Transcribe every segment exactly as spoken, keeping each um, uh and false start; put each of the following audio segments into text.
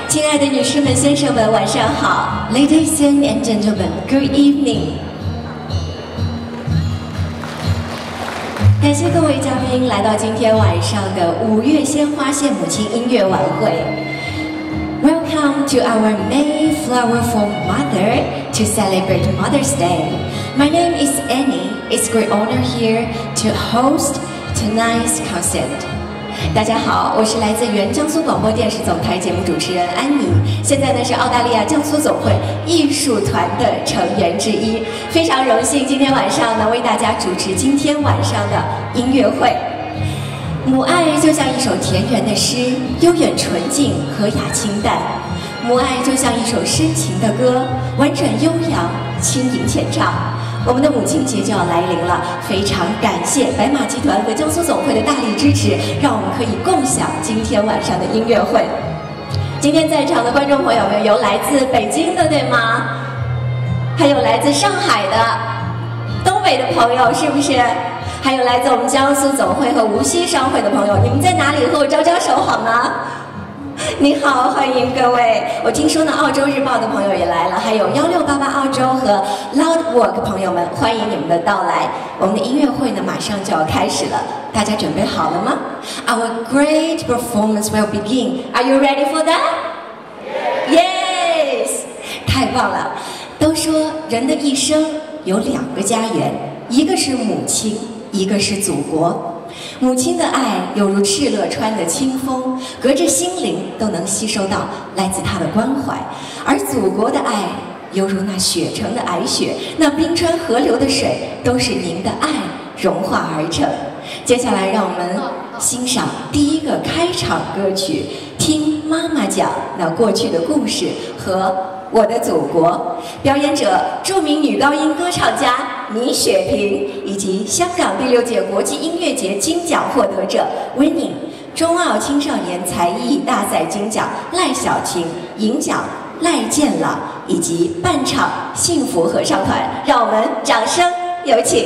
亲爱的女士们、先生们，晚上好 ，Ladies and gentlemen, good evening。感谢各位嘉宾来到今天晚上的五月鲜花献母亲音乐晚会。Welcome to our Mayflower for Mother to celebrate Mother's Day. My name is Annie. It's great honor here to host tonight's concert. 大家好，我是来自原江苏广播电视总台节目主持人安妮，现在呢是澳大利亚江苏总会艺术团的成员之一，非常荣幸今天晚上能为大家主持今天晚上的音乐会。母爱就像一首田园的诗，悠远纯净，和雅清淡；母爱就像一首深情的歌，婉转悠扬，轻盈浅唱。我们的母亲节就要来临了，非常感谢白马集团和江苏总会的大力支持，让我们可以共享今天晚上的音乐会。今天在场的观众朋友们有来自北京的，对吗？还有来自上海的、东北的朋友，是不是？还有来自我们江苏总会和无锡商会的朋友，你们在哪里？和我招招手好吗？你好，欢迎各位。我听说呢，澳洲日报的朋友也来了，还有幺六八八澳洲和 Loudwork 朋友们，欢迎你们的到来。我们的音乐会呢，马上就要开始了，大家准备好了吗 ？Our great performance will begin. Are you ready for that? Yes. 太棒了！都说人的一生有两个家园，一个是母亲，一个是祖国。母亲的爱犹如敕勒川的清风，隔着心灵都能吸收到来自她的关怀；而祖国的爱犹如那雪城的皑雪，那冰川河流的水，都是您的爱融化而成。接下来，让我们欣赏第一个开场歌曲，听妈妈讲那过去的故事和我的祖国。表演者著名女高音歌唱家倪雪萍，以及香港第六届国际音乐节金奖获得者 Winning 中澳青少年才艺大赛金奖赖小晴，银奖赖健朗，以及伴唱幸福合唱团。让我们掌声有请。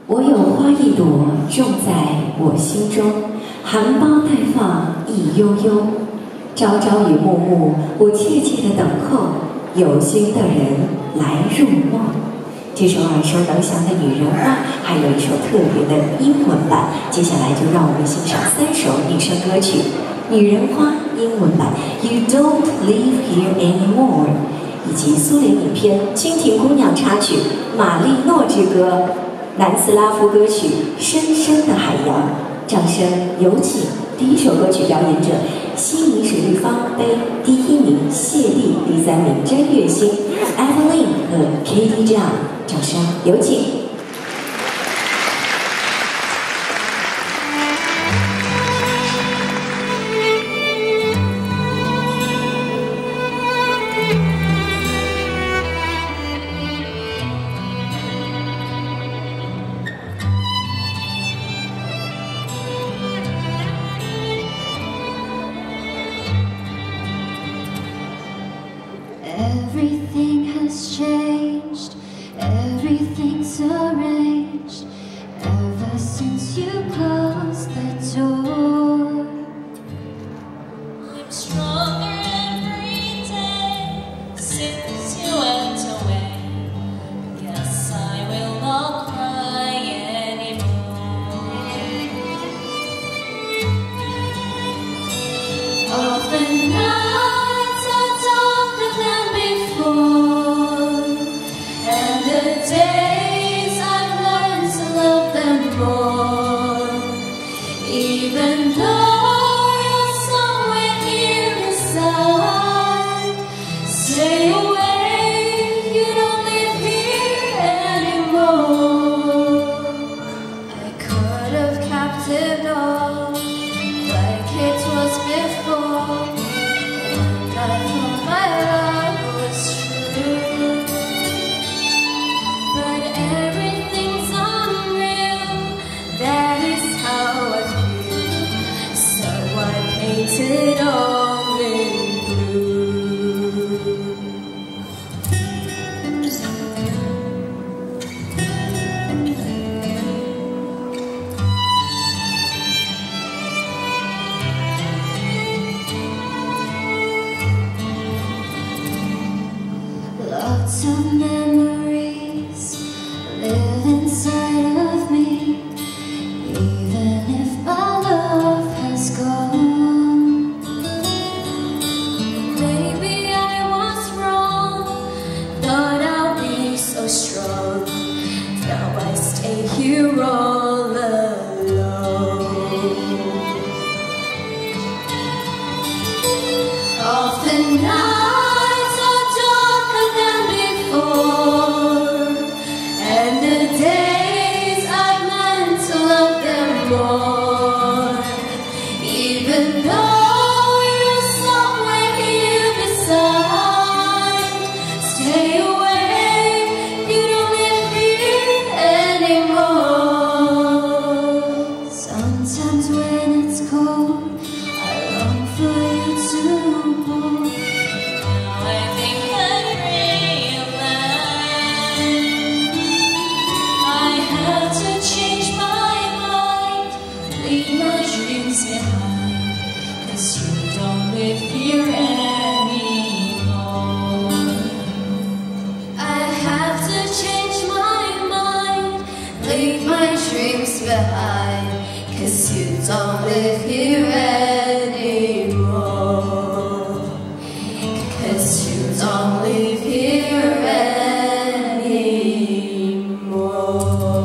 我有花一朵种在我心中，含苞待放意悠悠。朝朝与暮暮，我切切地等候有心的人来入梦。这首耳熟能详的《女人花》，还有一首特别的英文版。接下来就让我们欣赏三首女声歌曲，《女人花》英文版 You Don't Live Here Anymore， 以及苏联影片《蜻蜓姑娘》插曲《玛丽诺之歌》。南斯拉夫歌曲《深深的海洋》，掌声有请第一首歌曲表演者悉尼水立方杯第一名谢丽，第三名詹月欣、Evelyn 和 Katie John， 掌声有请。 Everything has changed, everything's arranged, ever since you closed the door. I'm stronger every day, since you went away. Yes, I will not cry anymore. Of the night days I've learned to love them more. Even though you're somewhere here beside, stay away, you don't live here anymore. I could have kept it all like it was before, and I thought my love was true. Everything's unreal, that is how I feel, so I paint it all in blue. Lots of memories live inside of me, even if my love has gone. Maybe I was wrong, thought I'll be so strong. Now I stay here all alone. Of the nights are darker than before, and the days I've learned to love them more. Even though you're somewhere here beside, stay away, you don't live here anymore. Sometimes when it's cold, I long for you to hold. Now I think I realize I had to change my mind, leave my dreams behind, 'cause you don't live here anymore. I have to change my mind, leave my dreams behind, 'cause you don't live here anymore. 'Cause you don't live here anymore.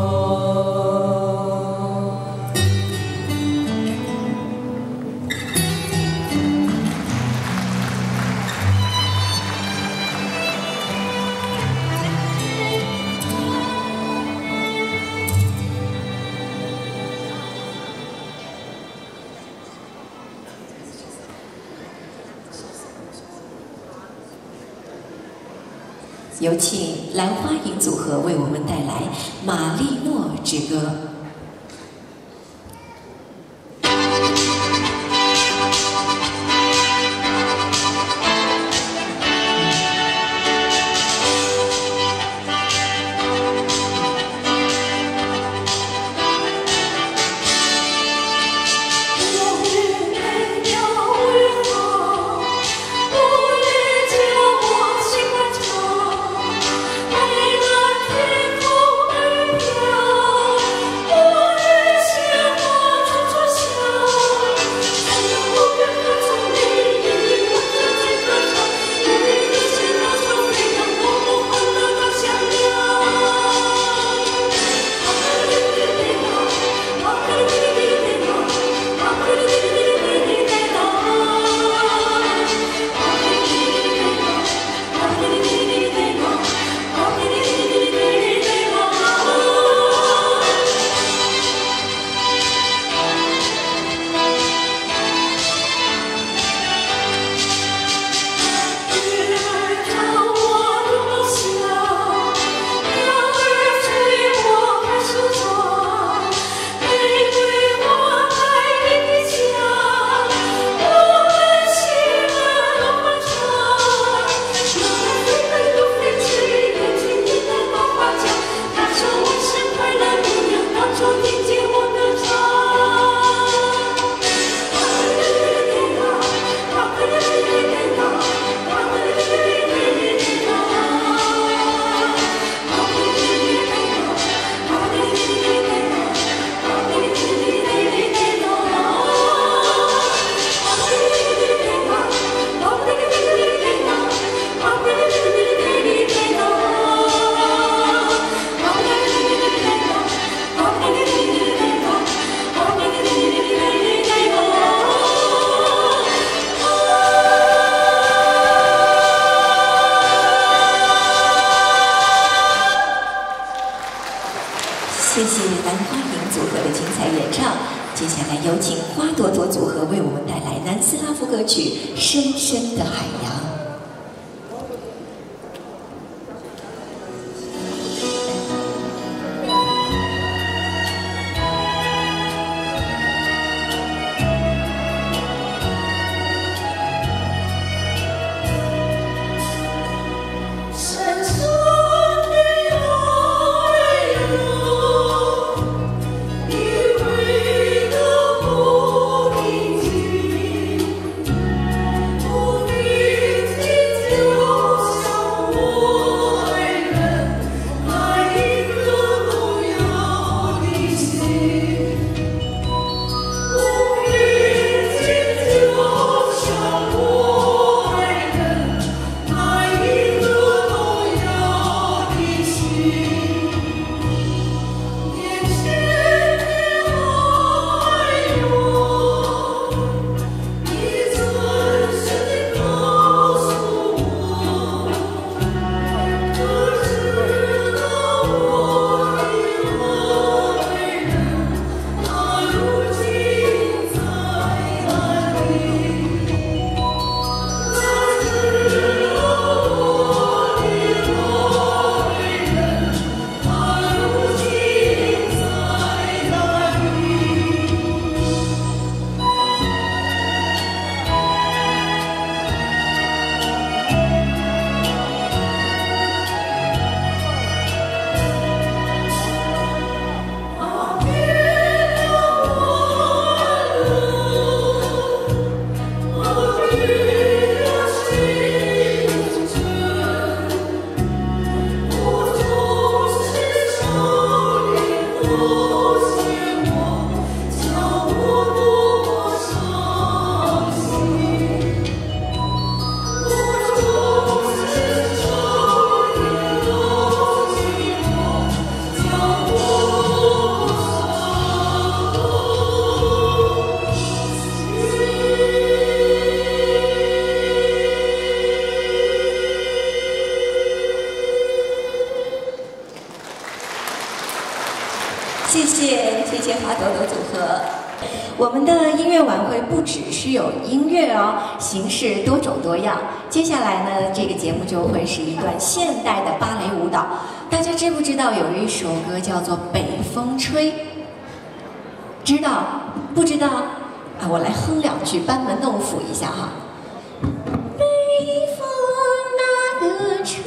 有请兰花影组合为我们带来《玛丽诺之歌》。 谢谢兰花影组合的精彩演唱。接下来有请花朵朵组合为我们带来南斯拉夫歌曲《深深的海洋》。谢谢谢谢花朵朵组合。我们的音乐晚会不只是有音乐哦，形式多种多样。接下来呢，这个节目就会是一段现代的芭蕾舞蹈。大家知不知道有一首歌叫做《北风吹》？知道？不知道？啊，我来哼两句，班门弄斧一下哈。北风那个吹。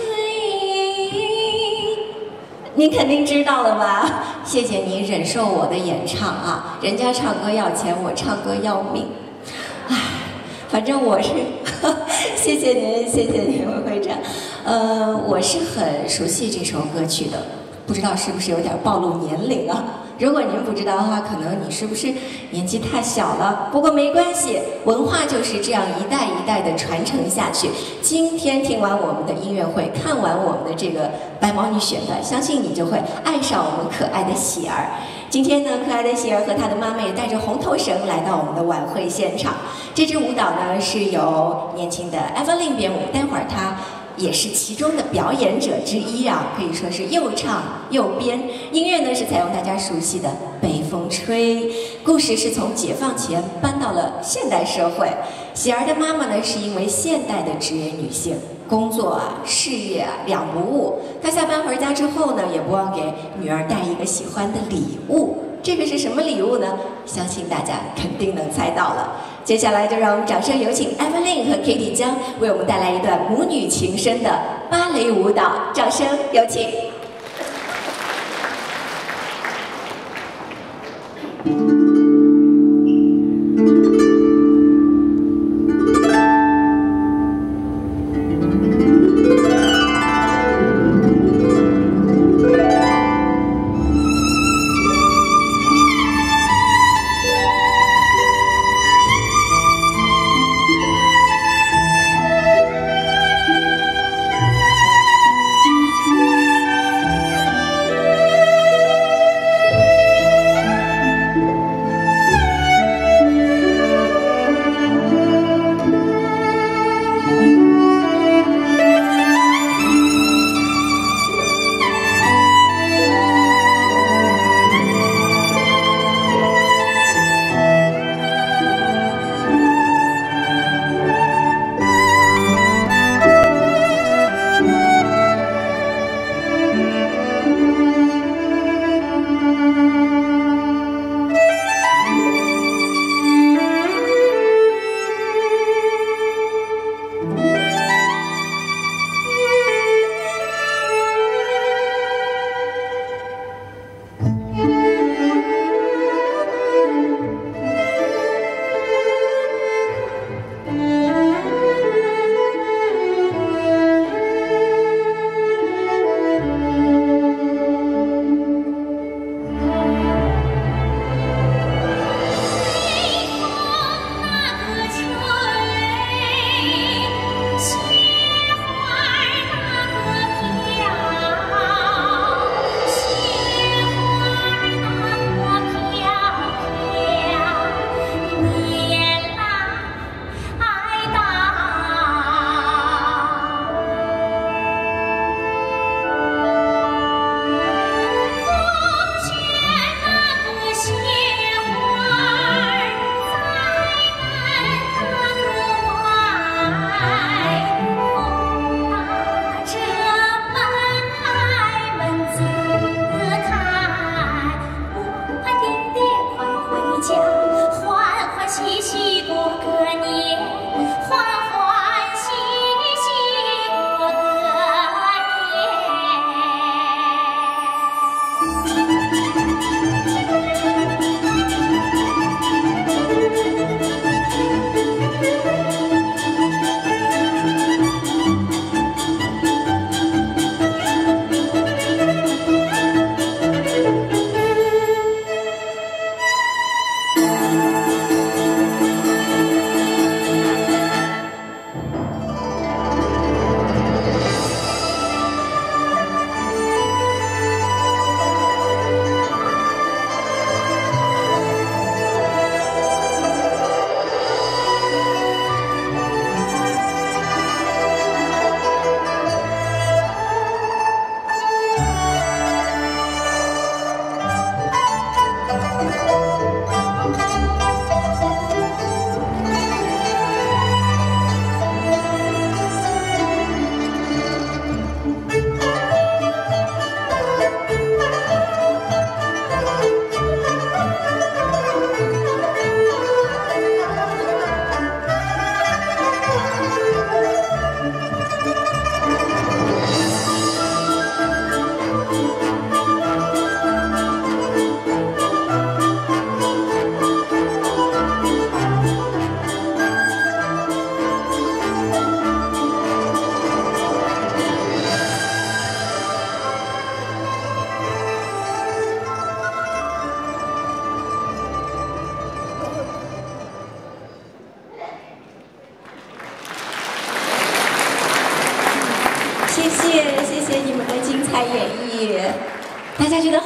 您肯定知道了吧？谢谢您忍受我的演唱啊！人家唱歌要钱，我唱歌要命。唉，反正我是，谢谢您，谢谢您，魏会长。呃，我是很熟悉这首歌曲的，不知道是不是有点暴露年龄啊？如果您不知道的话，可能你是不是年纪太小了？不过没关系，文化就是这样一代一代的传承下去。今天听完我们的音乐会，看完我们的这个白毛女选段，相信你就会爱上我们可爱的喜儿。今天呢，可爱的喜儿和她的妈妈也带着红头绳来到我们的晚会现场。这支舞蹈呢是由年轻的 Evelyn 编舞，待会儿她也是其中的表演者之一啊，可以说是又唱又编。音乐呢是采用大家熟悉的《北风吹》，故事是从解放前搬到了现代社会。喜儿的妈妈呢是因为现代的职业女性，工作啊、事业啊两不误。她下班回家之后呢，也不忘给女儿带一个喜欢的礼物。这个是什么礼物呢？相信大家肯定能猜到了。接下来就让我们掌声有请 Evelyn 和 Kitty 江为我们带来一段母女情深的芭蕾舞蹈，掌声有请。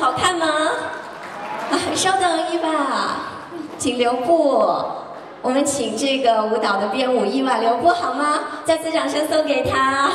好看吗？啊，稍等伊娃，请留步。我们请这个舞蹈的编舞伊娃留步好吗？再次掌声送给她。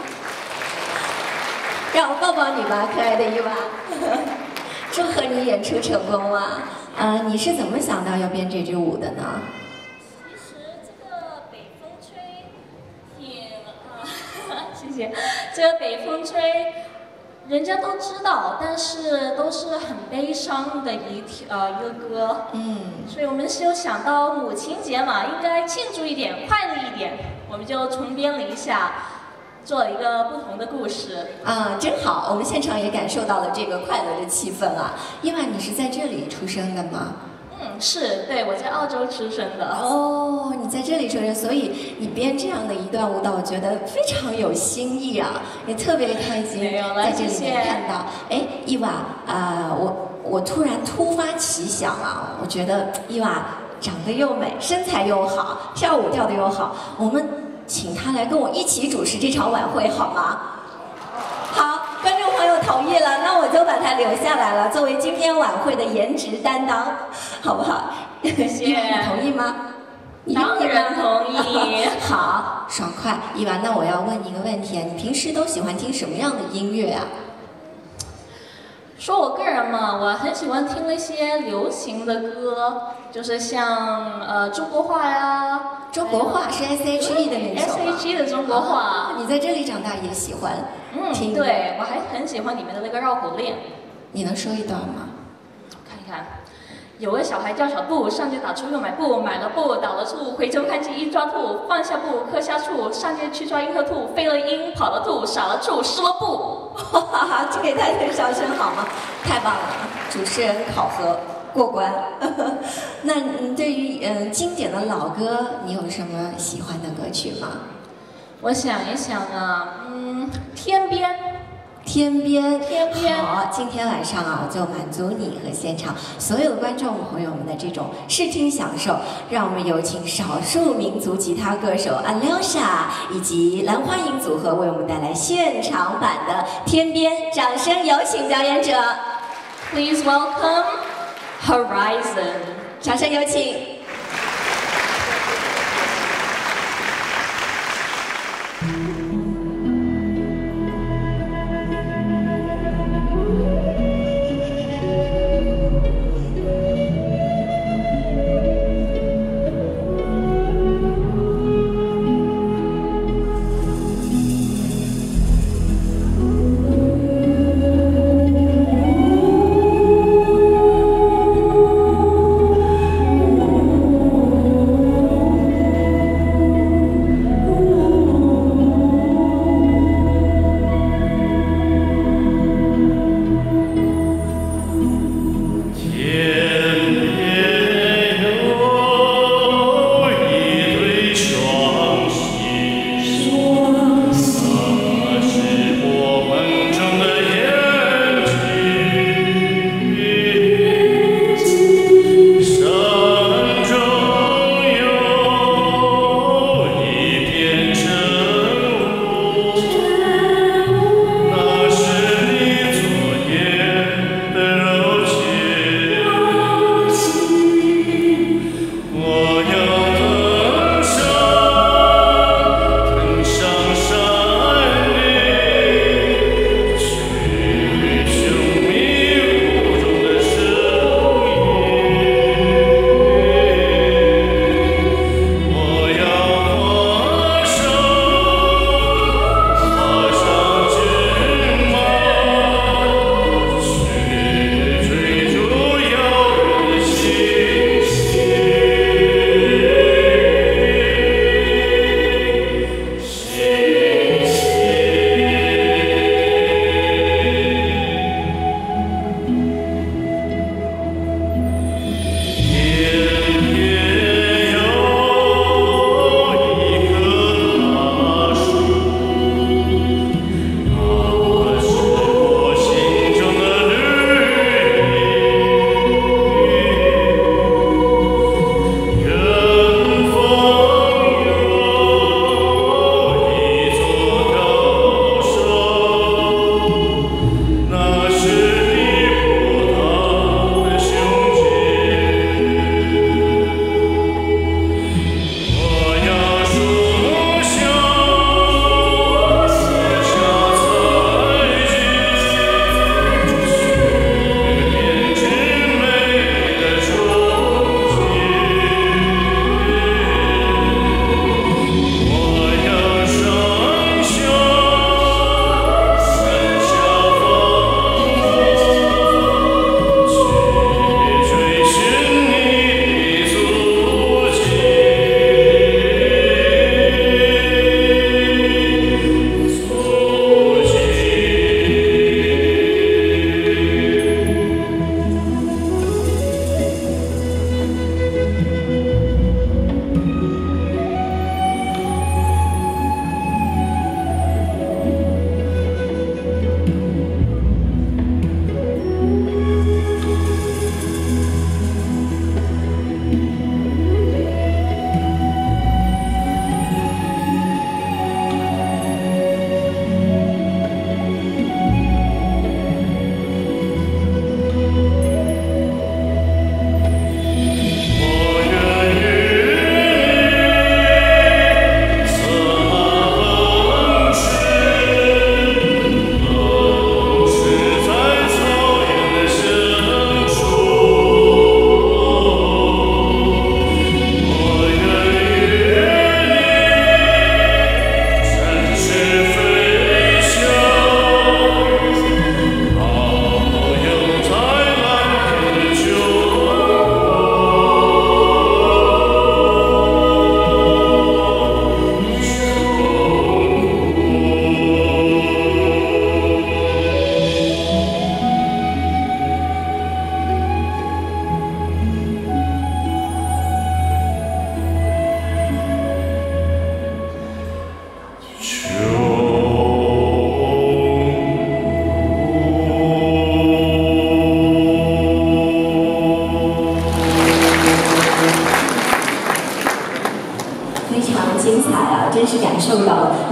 让我抱抱你吧，可爱的伊娃。祝贺你演出成功啊！呃，你是怎么想到要编这支舞的呢？ 其实这个北风吹挺啊，谢谢。这个北风吹，人家都知道，但是都是很悲伤的一条呃一个歌。嗯。所以我们就想到母亲节嘛，应该庆祝一点，快乐一点，我们就重编了一下。做了一个不同的故事啊，真好！我们现场也感受到了这个快乐的气氛啊。伊娃，你是在这里出生的吗？ 嗯，是，对，我在澳洲出生的。 哦，你在这里出生，所以你编这样的一段舞蹈，我觉得非常有新意啊，也特别开心在这里面看到。哎，伊娃，啊、呃，我我突然突发奇想啊，我觉得伊娃长得又美，身材又好，跳舞跳得又好，我们。请他来跟我一起主持这场晚会好吗？好，观众朋友同意了，那我就把他留下来了，作为今天晚会的颜值担当，好不好？ 谢谢。 你同意吗？ 当然同意。 好，爽快。伊娃，那我要问你一个问题啊，你平时都喜欢听什么样的音乐啊？ 说我个人嘛，我很喜欢听那些流行的歌，就是像呃中国话呀。 中国话是 S H E 的那首 S H E 的中国话、 啊，你在这里长大也喜欢嗯， 听？ 对，我还很喜欢里面的那个绕口令。 你能说一段吗？ 看一看。有个小孩叫小杜，上街打醋又买布，买了布倒了醋，回头看见一抓兔，放下布喝下醋，上街去抓鹰和兔，飞了鹰跑了兔，少了醋失了布。 哈哈，这给他点掌声好吗？太棒了，主持人考核过关。那你对于嗯、呃、经典的老歌，你有什么喜欢的歌曲吗？ 我想一想啊，嗯，天边。 天边， 天边。 好，今天晚上啊，就满足你和现场所有观众朋友们的这种视听享受。让我们有请少数民族吉他歌手 Alyosha 以及兰花影组合为我们带来现场版的《天边》，掌声有请表演者。 Please welcome Horizon， 掌声有请。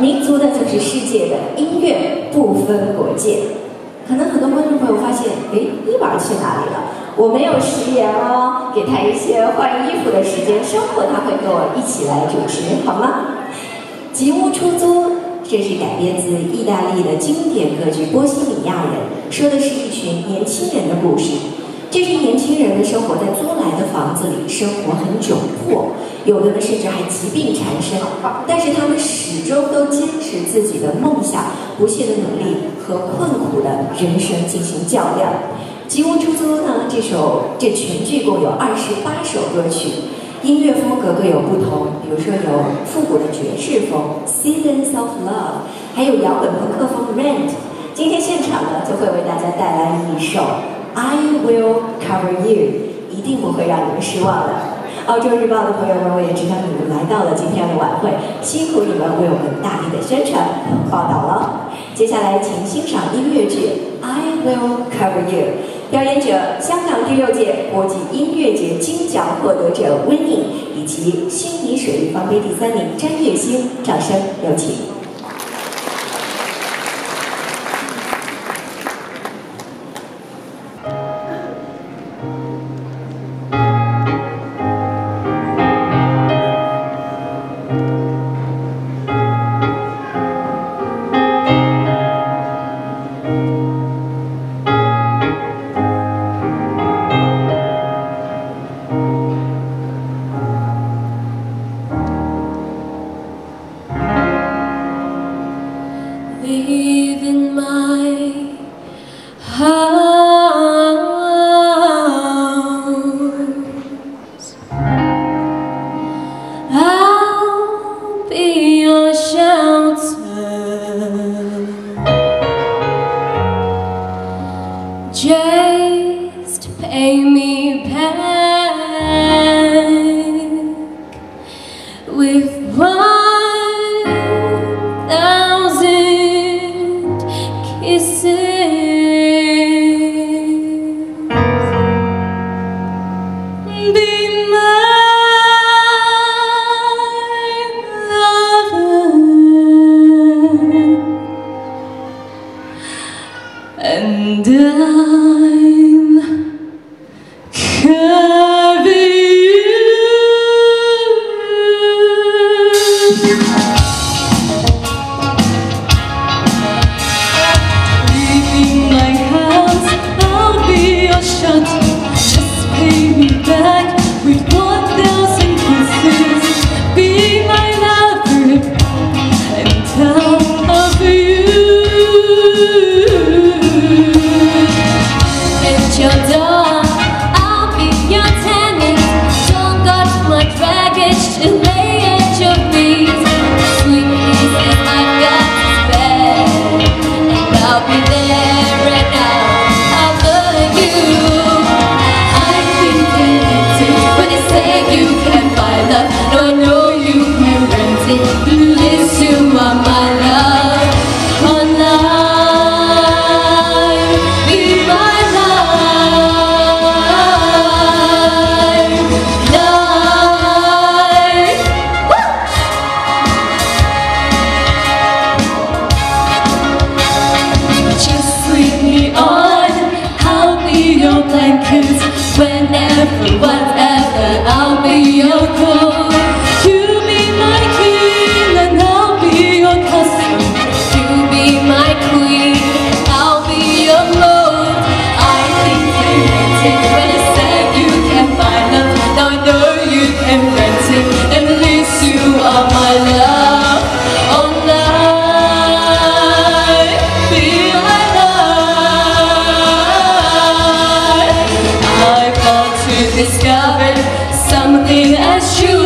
民族的就是世界的，音乐不分国界。可能很多观众朋友发现，哎，一婉去哪里了？我没有食言哦，给他一些换衣服的时间，稍后他会跟我一起来主持，好吗？吉屋出租，这是改编自意大利的经典歌剧《波西米亚人》，说的是一群年轻人的故事。这些年轻人的生活在租来的房子里，生活很窘迫，有的呢甚至还疾病缠身，但是他们始终都坚持自己的梦想，不懈的努力和困苦的人生进行较量。吉屋出租呢，这首这全剧共有二十八首歌曲，音乐风格各有不同，比如说有复古的爵士风 Seasons of Love， 还有摇滚朋克风 Rent。今天现场呢就会为大家带来一首 I Will Cover You， 一定不会让你们失望的。澳洲日报的朋友们，我也知道你们来到了今天的晚会，辛苦你们为我们大力的宣传报道了。接下来请欣赏音乐剧 I Will Cover You， 表演者香港第六届国际音乐节金奖获得者温颖，以及悉尼水立方杯第三名詹月星，掌声有请。 Live in my house. I'll be your shelter. Just pay me back with one and I'm carrying you. Leaving my house, I'll be your shelter. Just pay me back with one thousand kisses. Be my lover and I'll cover you. Your door, I'll be your tenant. Don't got much baggage to lay at your feet. Sweet pieces I've got to spare, and I'll be there and I'll cover you. I've been connected when they say you can't buy love. No, I know you can rent it. Live to my love online. Be my whenever, whatever, I'll be your queen. You be my king and I'll be your custom. You be my queen, I'll be your lord. I think they meant it when I said you can't buy love. Now I know you can rent it, and at least you are my love. Online, be my love. I've got to discover something as true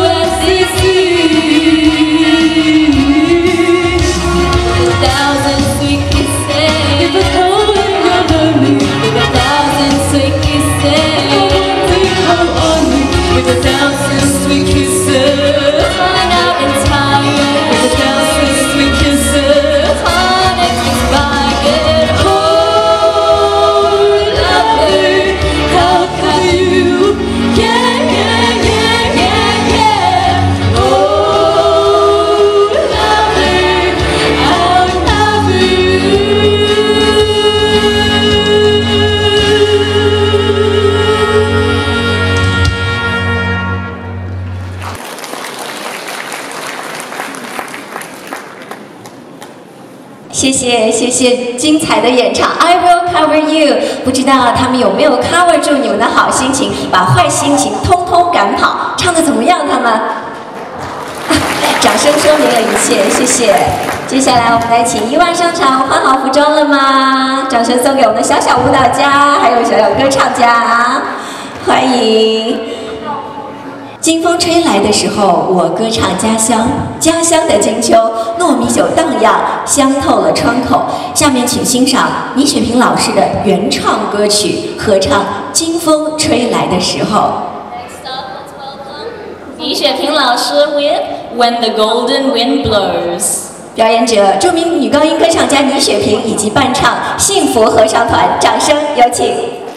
谢谢谢精彩的演唱 ，I will cover you。不知道他们有没有 cover 住你们的好心情，把坏心情通通赶跑？唱的怎么样？他们？掌声说明了一切，谢谢。接下来我们来请伊万上场，换好服装了吗？掌声送给我们的小小舞蹈家，还有小小歌唱家，欢迎。金风吹来的时候，我歌唱家乡，家乡的金秋，糯米酒荡漾，香透了窗口。下面请欣赏倪雪萍老师的原创歌曲，合唱《金风吹来的时候》。 Next up, let's welcome 倪雪萍老师 with When the Golden Wind Blows。 表演者著名女高音歌唱家倪雪萍以及伴唱幸福合唱团，掌声有请。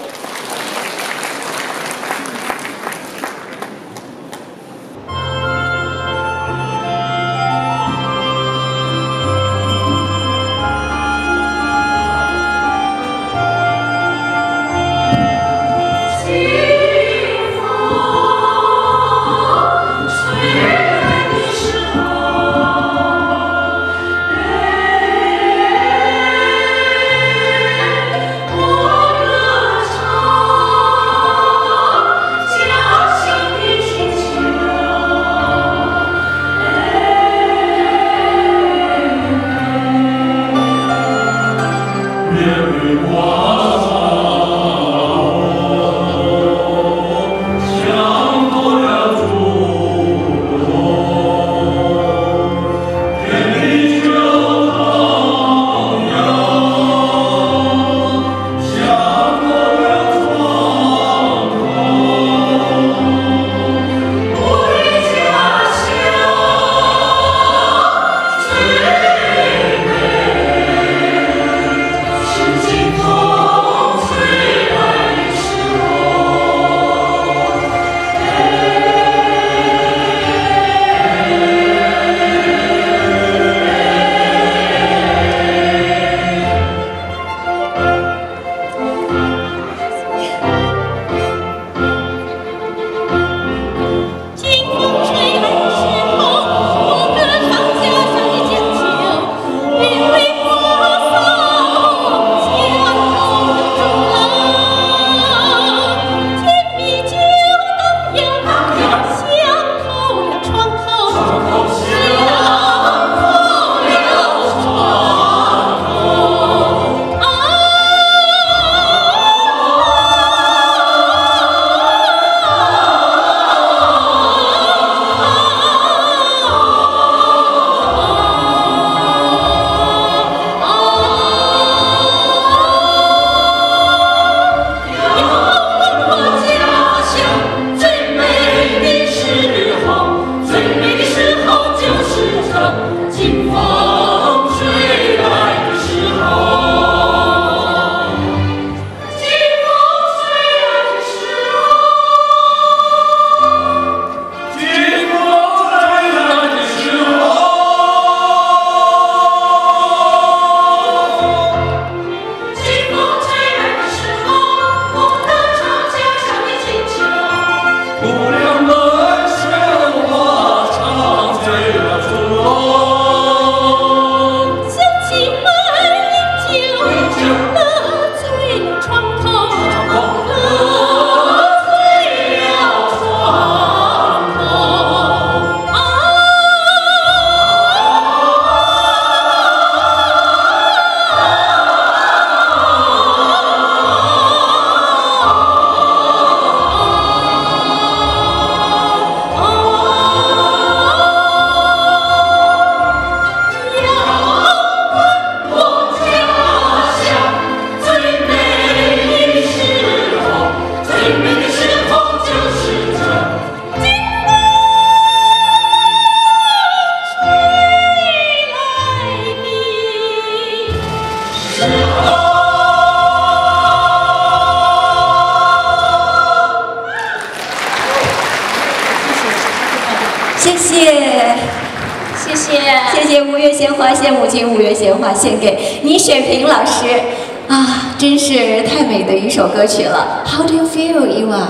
谢谢， 谢谢， 谢谢五月鲜花献母亲，五月鲜花献给倪雪萍老师啊，真是太美的一首歌曲了。How do you feel, Iwa?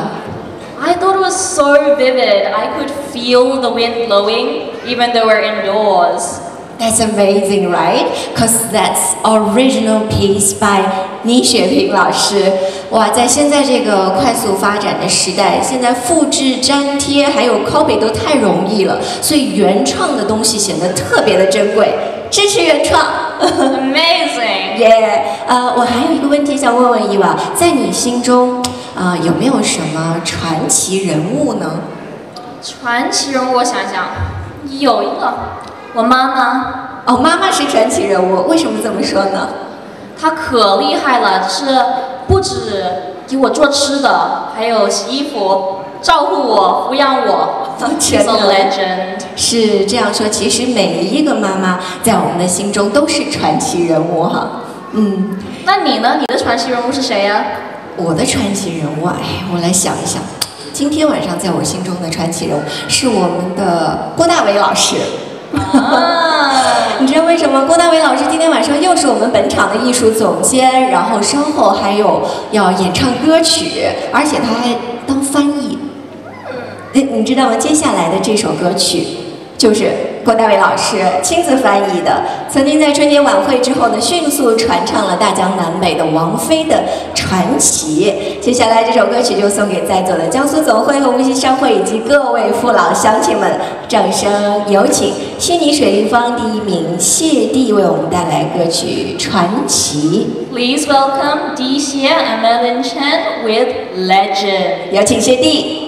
I thought it was so vivid. I could feel the wind blowing, even though we're indoors. That's amazing, right? Cause that's original piece by 倪雪萍老师。哇，在现在这个快速发展的时代，现在复制、粘贴还有 copy 都太容易了，所以原创的东西显得特别的珍贵。支持原创 ，Amazing， 耶！ yeah. 呃，我还有一个问题想问问伊娃，在你心中，呃，有没有什么传奇人物呢？ 传奇人物，我想想，有一个。 我妈妈哦，妈妈是传奇人物，为什么这么说呢？ 她可厉害了，就是不止给我做吃的，还有洗衣服、照顾我、抚养我。She's a legend。 是这样说，其实每一个妈妈在我们的心中都是传奇人物哈。嗯， 那你呢？你的传奇人物是谁呀？ 我的传奇人物，哎，我来想一想。今天晚上在我心中的传奇人物是我们的郭大伟老师。 啊，你知道为什么郭大伟老师今天晚上又是我们本场的艺术总监，然后稍后还有要演唱歌曲，而且他还当翻译。你你知道吗？接下来的这首歌曲就是郭大伟老师亲自翻译的，曾经在春节晚会之后呢，迅速传唱了大江南北的王菲的传奇。接下来这首歌曲就送给在座的江苏总会和无锡商会以及各位父老乡亲们，掌声有请悉尼水立方第一名谢帝为我们带来歌曲《传奇》。 Please welcome Di Xie and Melon Chen with Legend。 有请谢帝。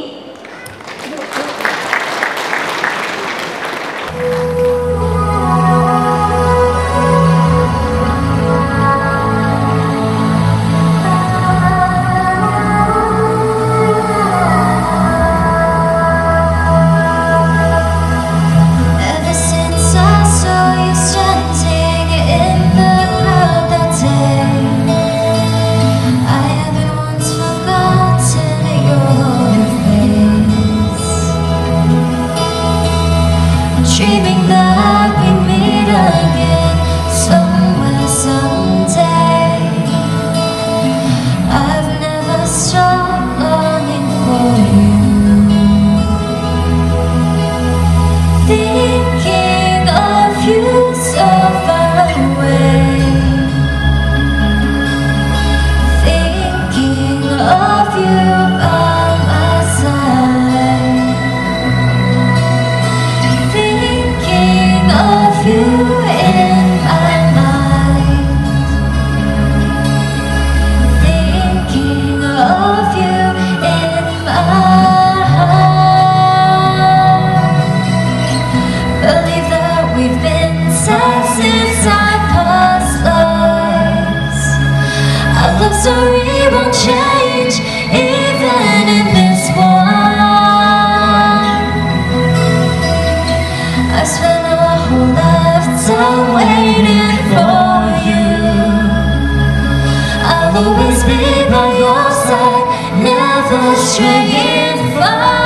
Dreaming that we meet again somewhere someday. I've never stopped longing for you. Thinking of you so far away. Thinking of you by my side. Of you in my mind, thinking of you in my heart. Believe that we've been sad since our past lives. Our love story won't change even in this one. I spent our whole lifetime waiting for you. I'll always be by your side, never straying far.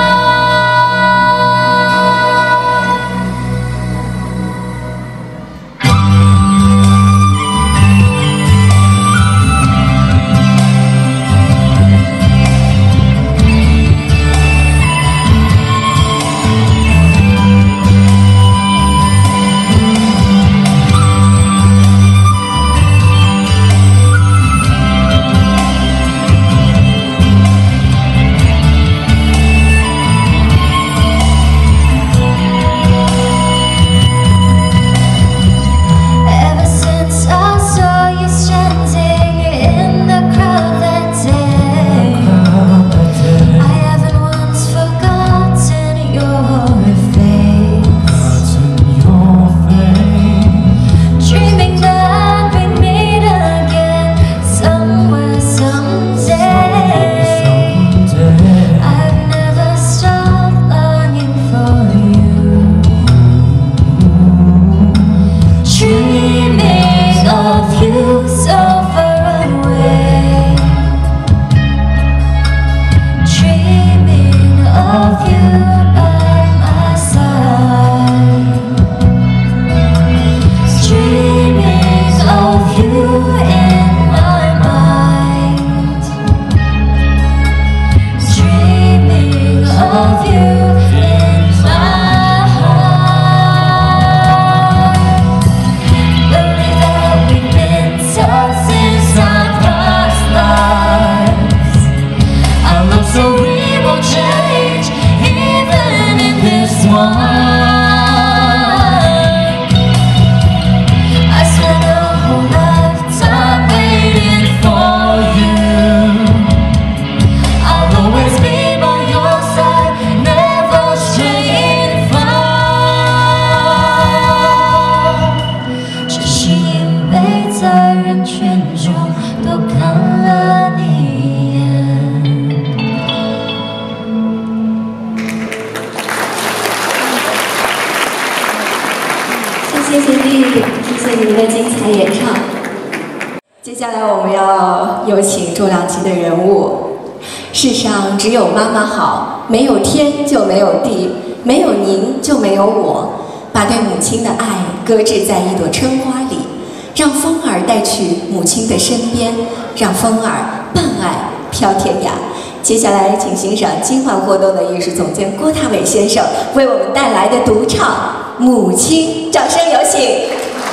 谢 D， 谢谢你们的精彩演唱。接下来我们要有请重量级的人物。世上只有妈妈好，没有天就没有地，没有您就没有我。把对母亲的爱搁置在一朵春花里，让风儿带去母亲的身边，让风儿伴爱飘天涯。接下来，请欣赏今晚活动的艺术总监郭大伟先生为我们带来的独唱《母亲》，掌声有请。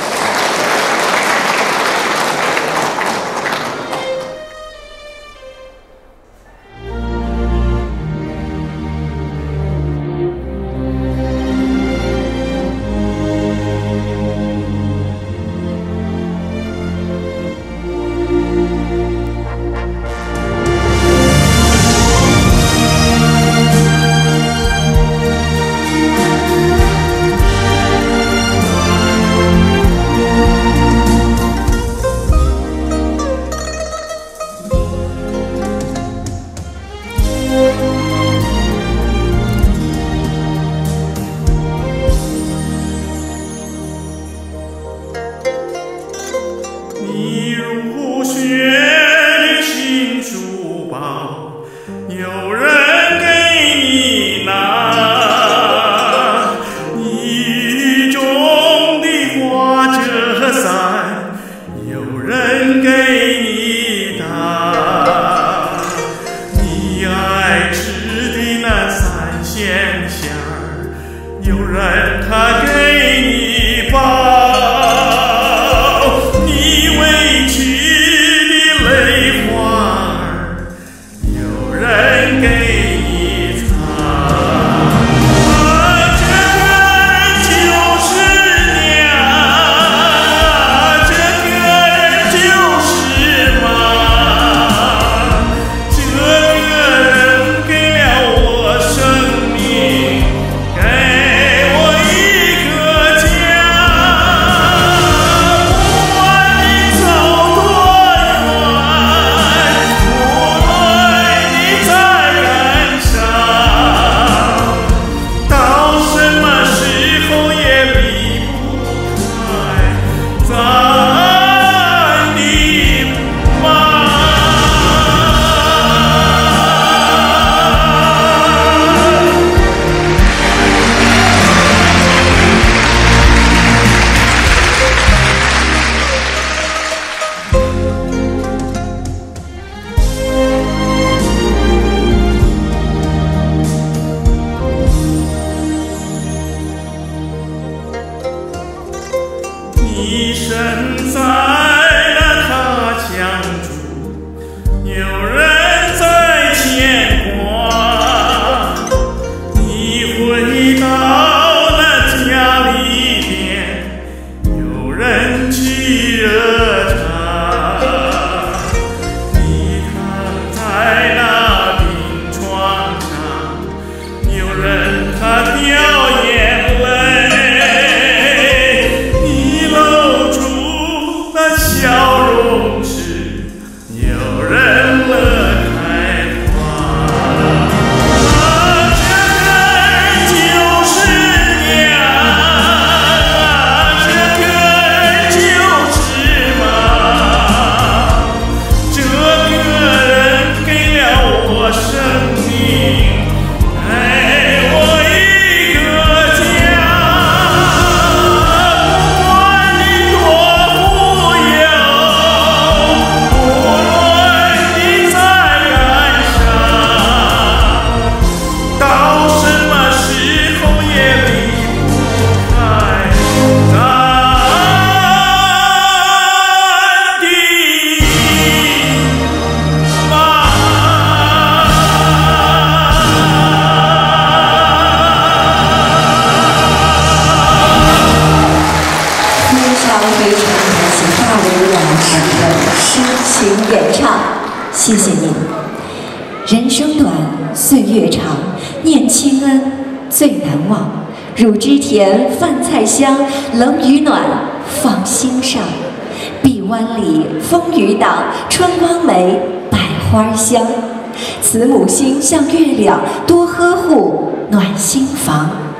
谢谢您。人生短，岁月长，念亲恩最难忘。乳汁甜，饭菜香，冷与暖放心上。碧湾里风雨挡，春光美，百花香。慈母心像月亮，多呵护暖心房。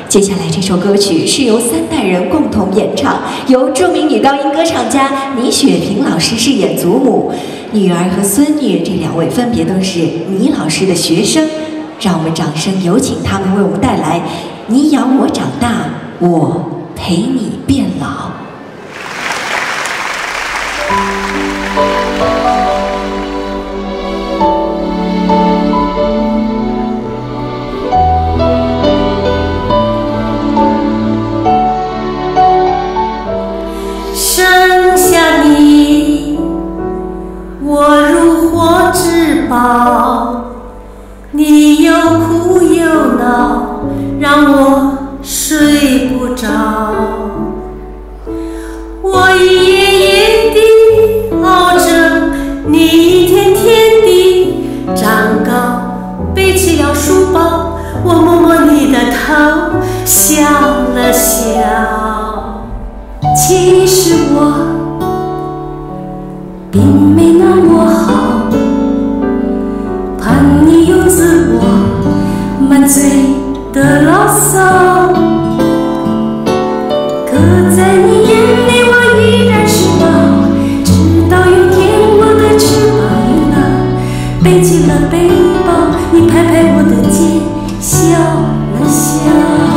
接下来这首歌曲是由三代人共同演唱，由著名女高音歌唱家倪雪萍老师饰演祖母，女儿和孙女这两位分别都是倪老师的学生。让我们掌声有请他们为我们带来《你养我长大，我陪你变老》。 生下你，我如获至宝，你又哭又闹，让我睡不着。我一夜夜地熬着，你一天天地长高，背起了书包，我摸摸你的头，笑了笑。其实我并没那么好，怕你又自我满嘴的牢骚，可在你眼里我依然是宝，直到有天我的翅膀硬了，背起了背包，你拍拍我的肩，笑了笑。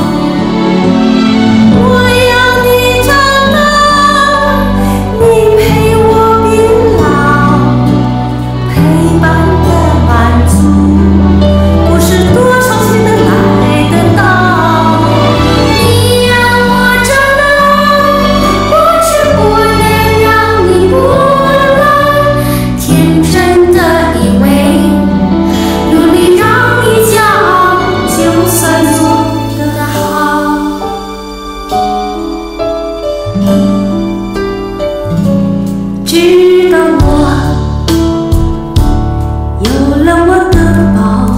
直到我有了我的宝，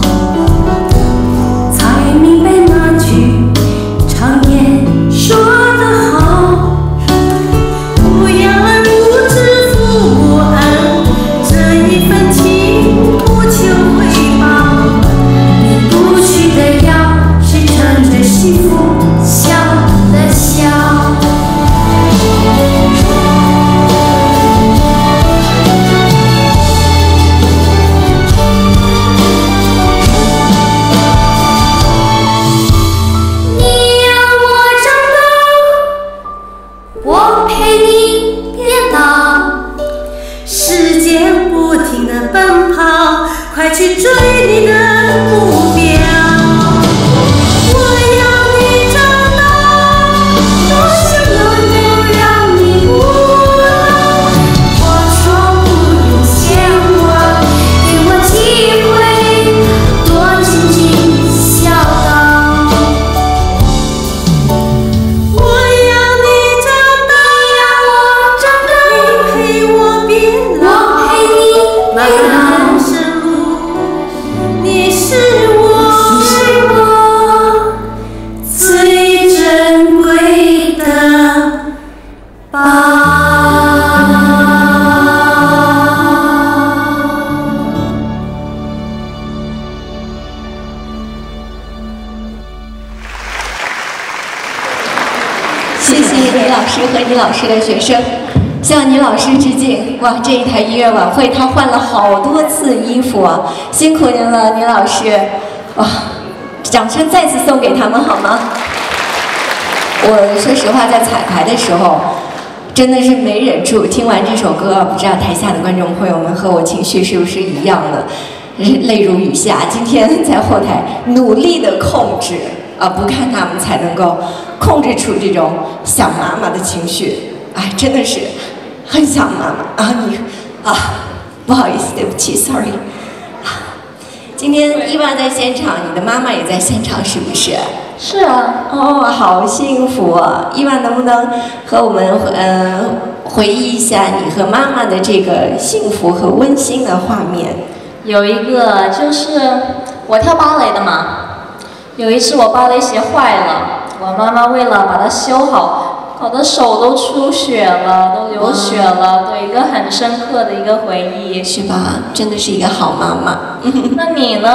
才明白那句常言说得好，不养儿不知父母恩，这一份情不求回报。你不去的药，是趁着幸福笑了笑。时间不停地奔跑，快去追你的目标。我要你长大，多想能够让你不老。我说不用牵挂，给我机会多紧紧孝道。我要你长大，我长大，你陪我变老。漫漫生路，你是我，是我最珍贵的宝。 谢谢倪老师和倪老师的学生。向倪老师致敬！哇，这一台音乐晚会他换了好多次衣服啊，辛苦您了，倪老师！哇，掌声再次送给他们好吗？我说实话，在彩排的时候，真的是没忍住，听完这首歌，不知道台下的观众朋友们和我情绪是不是一样的，泪如雨下。今天在后台努力的控制啊，不看他们才能够控制出这种想妈妈的情绪。哎，真的是。很想妈妈啊，你啊，不好意思，对不起 ，sorry。今天伊娃在现场，你的妈妈也在现场，是不是？ 是啊。 哦，好幸福啊！伊娃能不能和我们呃回忆一下你和妈妈的这个幸福和温馨的画面？ 有一个就是我跳芭蕾的嘛，有一次我芭蕾鞋坏了，我妈妈为了把它修好。搞得手都出血了，都流血了，对，一个很深刻的一个回忆， 是吧？真的是一个好妈妈。 那你呢？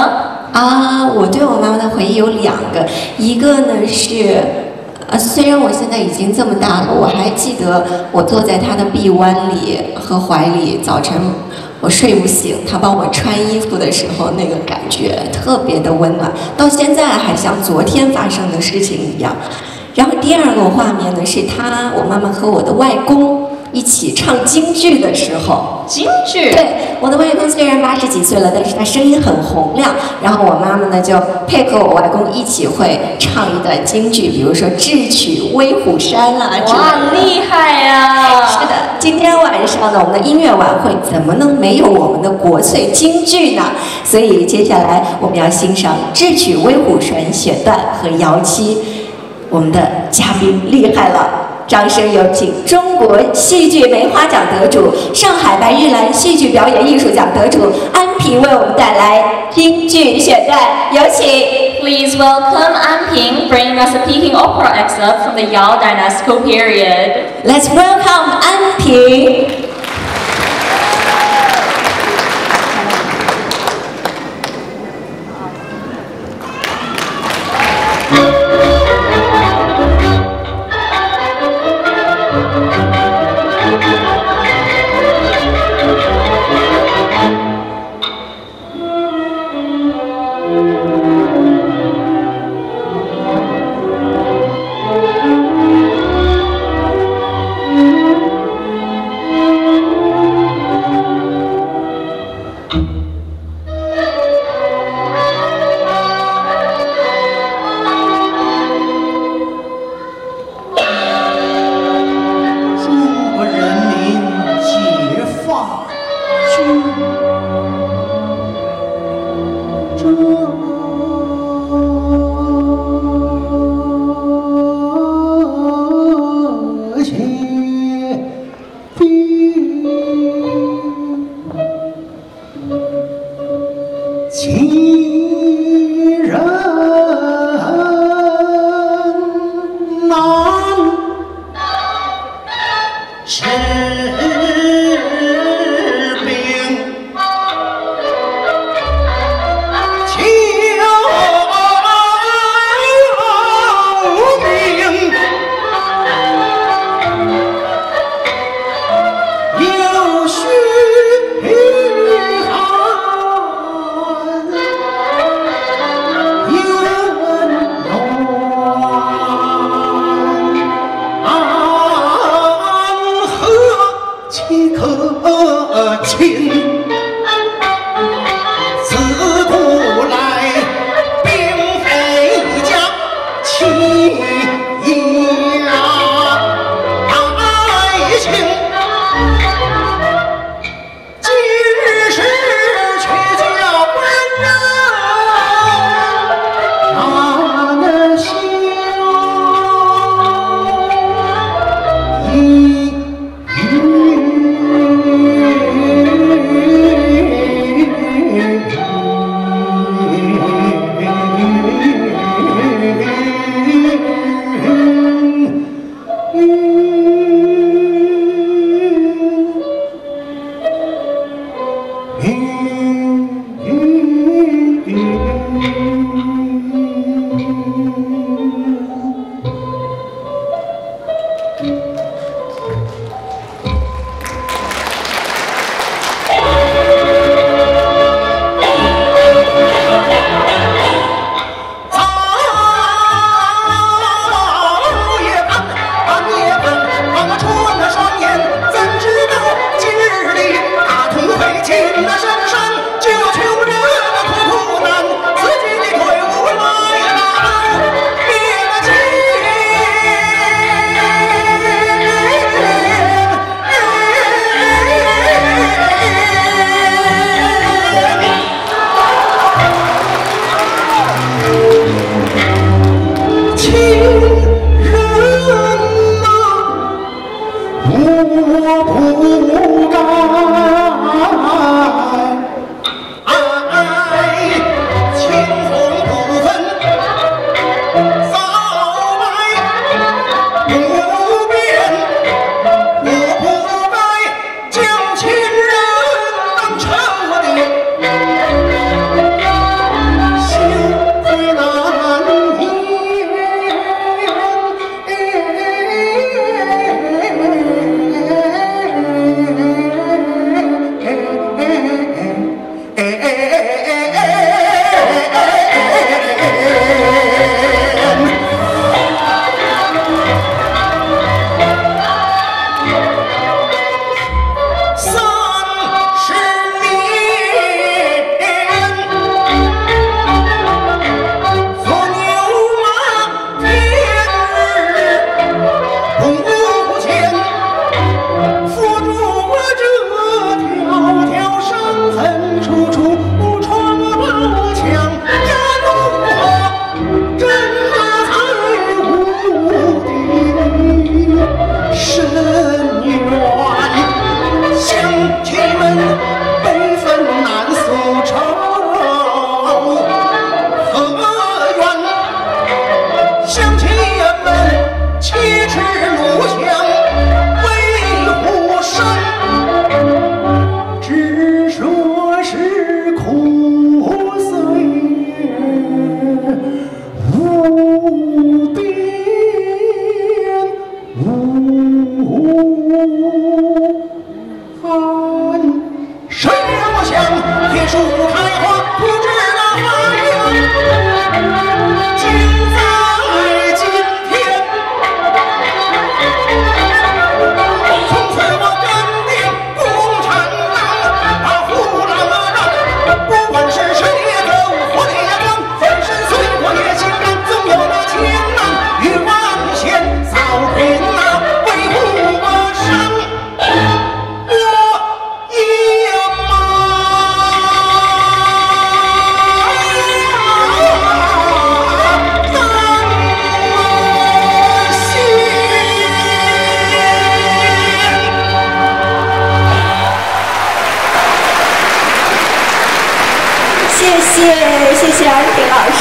啊，我对我妈妈的回忆有两个，一个呢是，呃，虽然我现在已经这么大了，我还记得我坐在她的臂弯里和怀里，早晨我睡不醒，她帮我穿衣服的时候，那个感觉特别的温暖，到现在还像昨天发生的事情一样。然后第二个画面呢，是她，我妈妈和我的外公一起唱京剧的时候。 京剧？ 对，我的外公虽然八十几岁了，但是他声音很洪亮。然后我妈妈呢，就配合我外公一起会唱一段京剧，比如说《智取威虎山》啊之类的。 哇，厉害呀！ 是的，今天晚上呢，我们的音乐晚会怎么能没有我们的国粹京剧呢？所以接下来我们要欣赏《智取威虎山》选段和姚七，我们的嘉宾厉害了。掌声有请中国戏剧梅花奖得主、上海白日兰戏剧表演艺术奖得主安平为我们带来京剧选段，有请。 Please welcome An Ping, bringing us a Peking opera excerpt from the Yao Dynastic period. Let's welcome An Ping.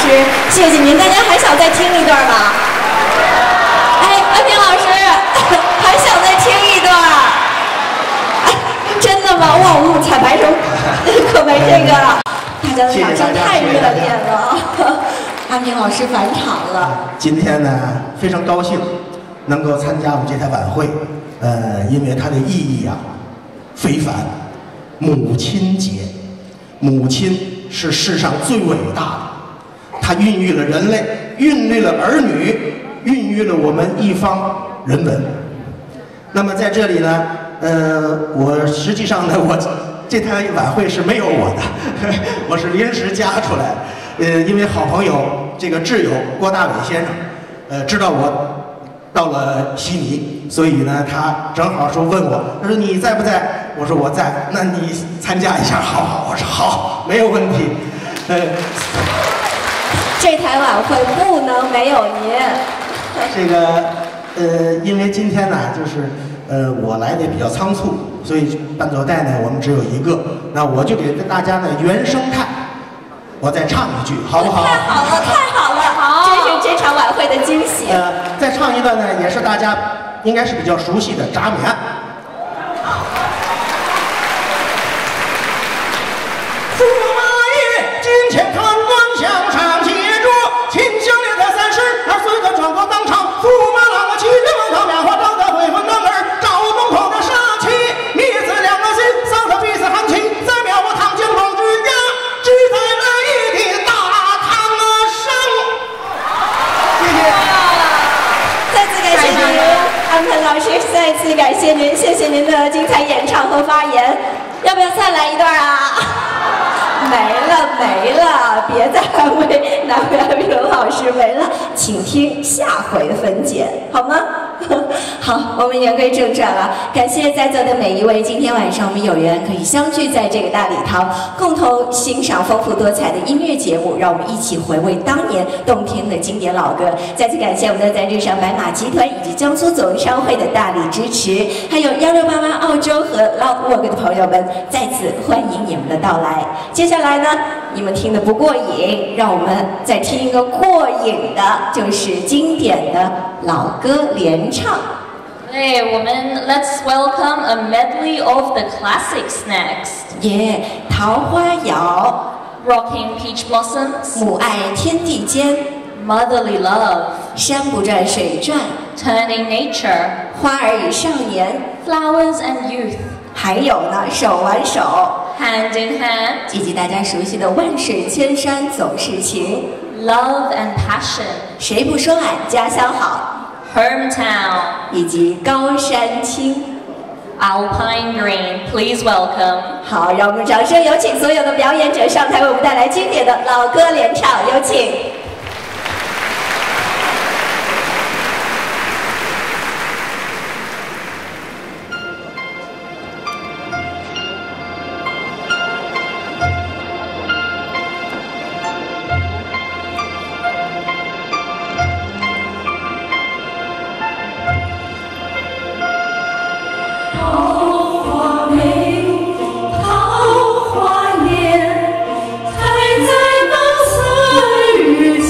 谢谢您。大家还想再听一段吗？哎，安平老师还想再听一段？哎，真的吗？哇，我彩排时候可没这个，大家的掌声太热烈了。安平老师返场了。 今天呢，非常高兴能够参加我们这台晚会，呃，因为它的意义啊非凡。母亲节，母亲是世上最伟大的，它孕育了人类，孕育了儿女，孕育了我们一方人文。那么在这里呢，呃，我实际上呢，我这台晚会是没有我的，我是临时加出来，呃，因为好朋友这个挚友郭大伟先生，呃，知道我到了悉尼，所以呢，他正好说问我，他说你在不在？我说我在，那你参加一下好不好？我说好，没有问题。呃， 这台晚会不能没有您。 这个呃，因为今天呢，就是呃，我来的比较仓促，所以伴奏带呢我们只有一个，那我就给大家呢原声带，我再唱一句，好不好？ 太好了，太好了，好，这是这场晚会的惊喜。 呃，再唱一段呢，也是大家应该是比较熟悉的《铡美案》。驸马爷，今天看官向上接着，秦香莲才三十二岁的壮阔当场，驸马郎啊，七天王朝苗花长得恢宏男儿，赵东头的杀气，灭子两个心，嫂子彼此含情，在庙我堂前王之家，只在那一地大堂上。谢谢。 再次感谢您，安盆老师，再次感谢您，谢谢您的精彩演唱和发言。要不要再来一段啊？没了没了，别再为难为安平老师没了，请听下回分解，好吗？好，我们言归正传了。感谢在座的每一位，今天晚上我们有缘可以相聚在这个大礼堂，共同欣赏丰富多彩的音乐节目，让我们一起回味当年动听的经典老歌。再次感谢我们的赞助商白马集团以及江苏总商会的大力支持，还有幺六八八澳洲和 Lovework 的朋友们，再次欢迎你们的到来。接下来呢，你们听得不过瘾，让我们再听一个过瘾的，就是经典的老歌联唱。 对，我们 Let's welcome a medley of the classics next. 耶，桃花谣， Rocking Peach Blossoms, 母爱天地间， Motherly Love, 山不转水转， Turning Nature, 花儿与少年， Flowers and Youth, 还有呢，手挽手， Hand in Hand, 以及大家熟悉的万水千山总是情， Love and Passion, 谁不说俺家乡好， Hometown, 以及高山青。 Alpine Green. Please welcome. 好，让我们掌声有请所有的表演者上台为我们带来经典的老歌联唱，有请。 在那三日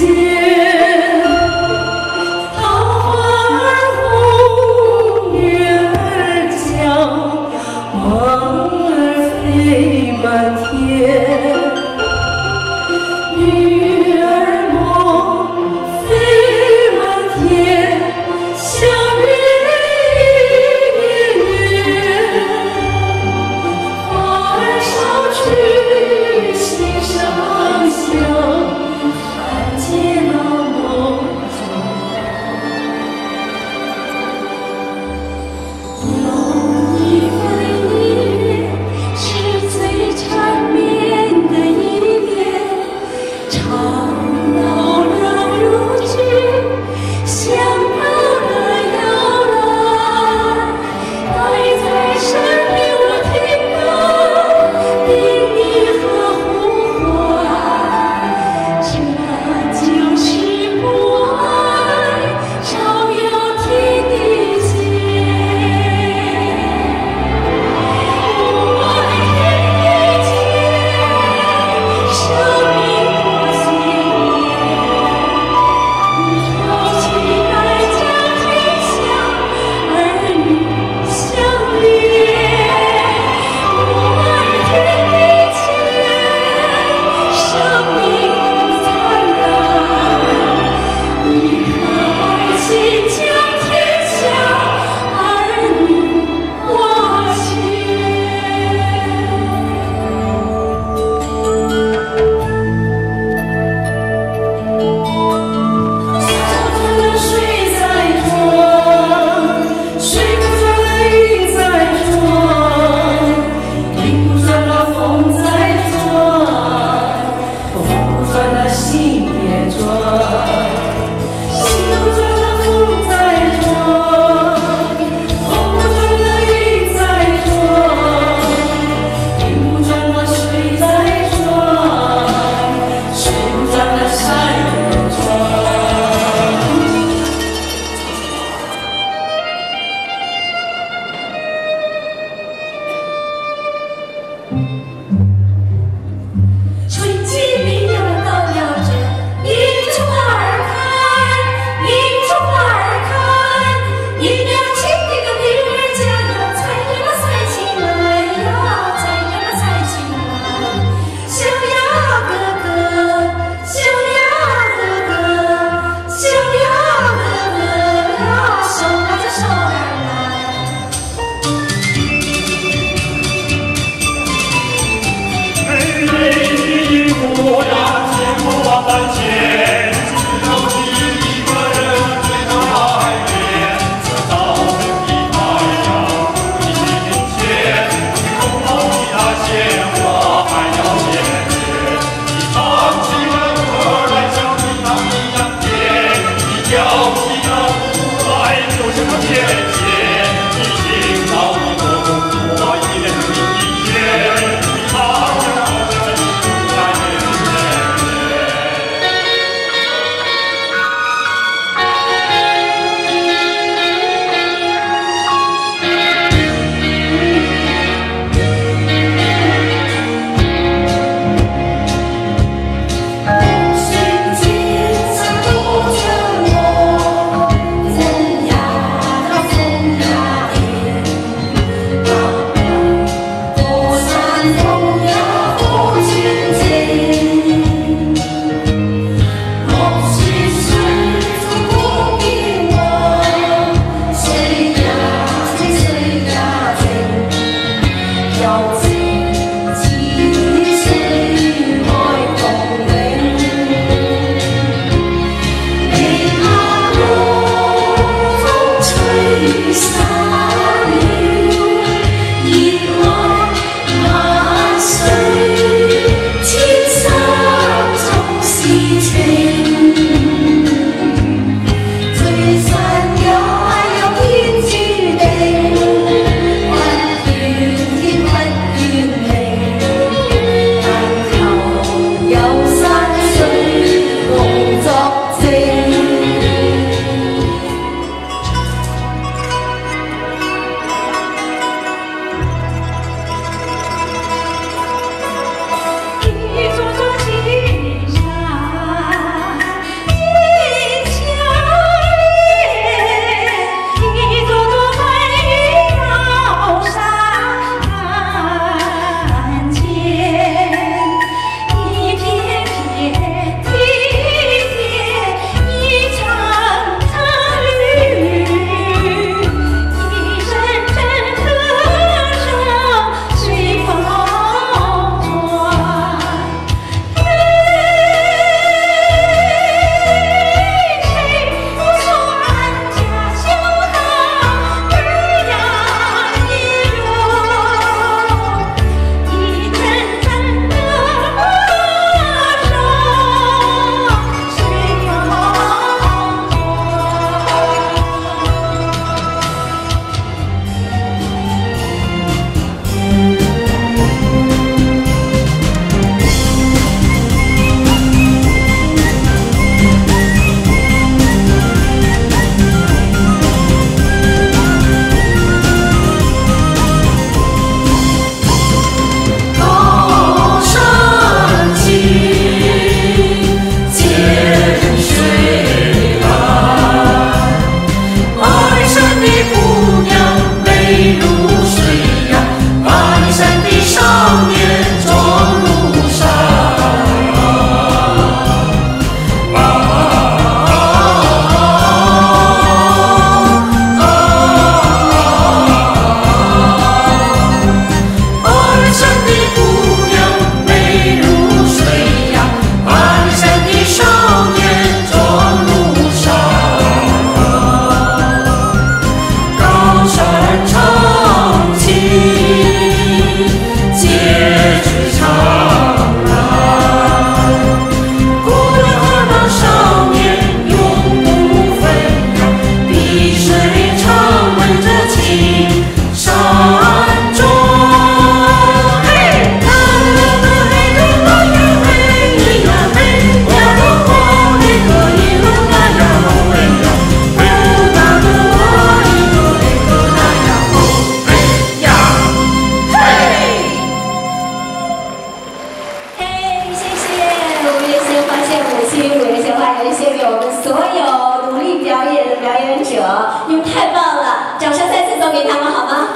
你们太棒了，掌声再次送给他们好吗？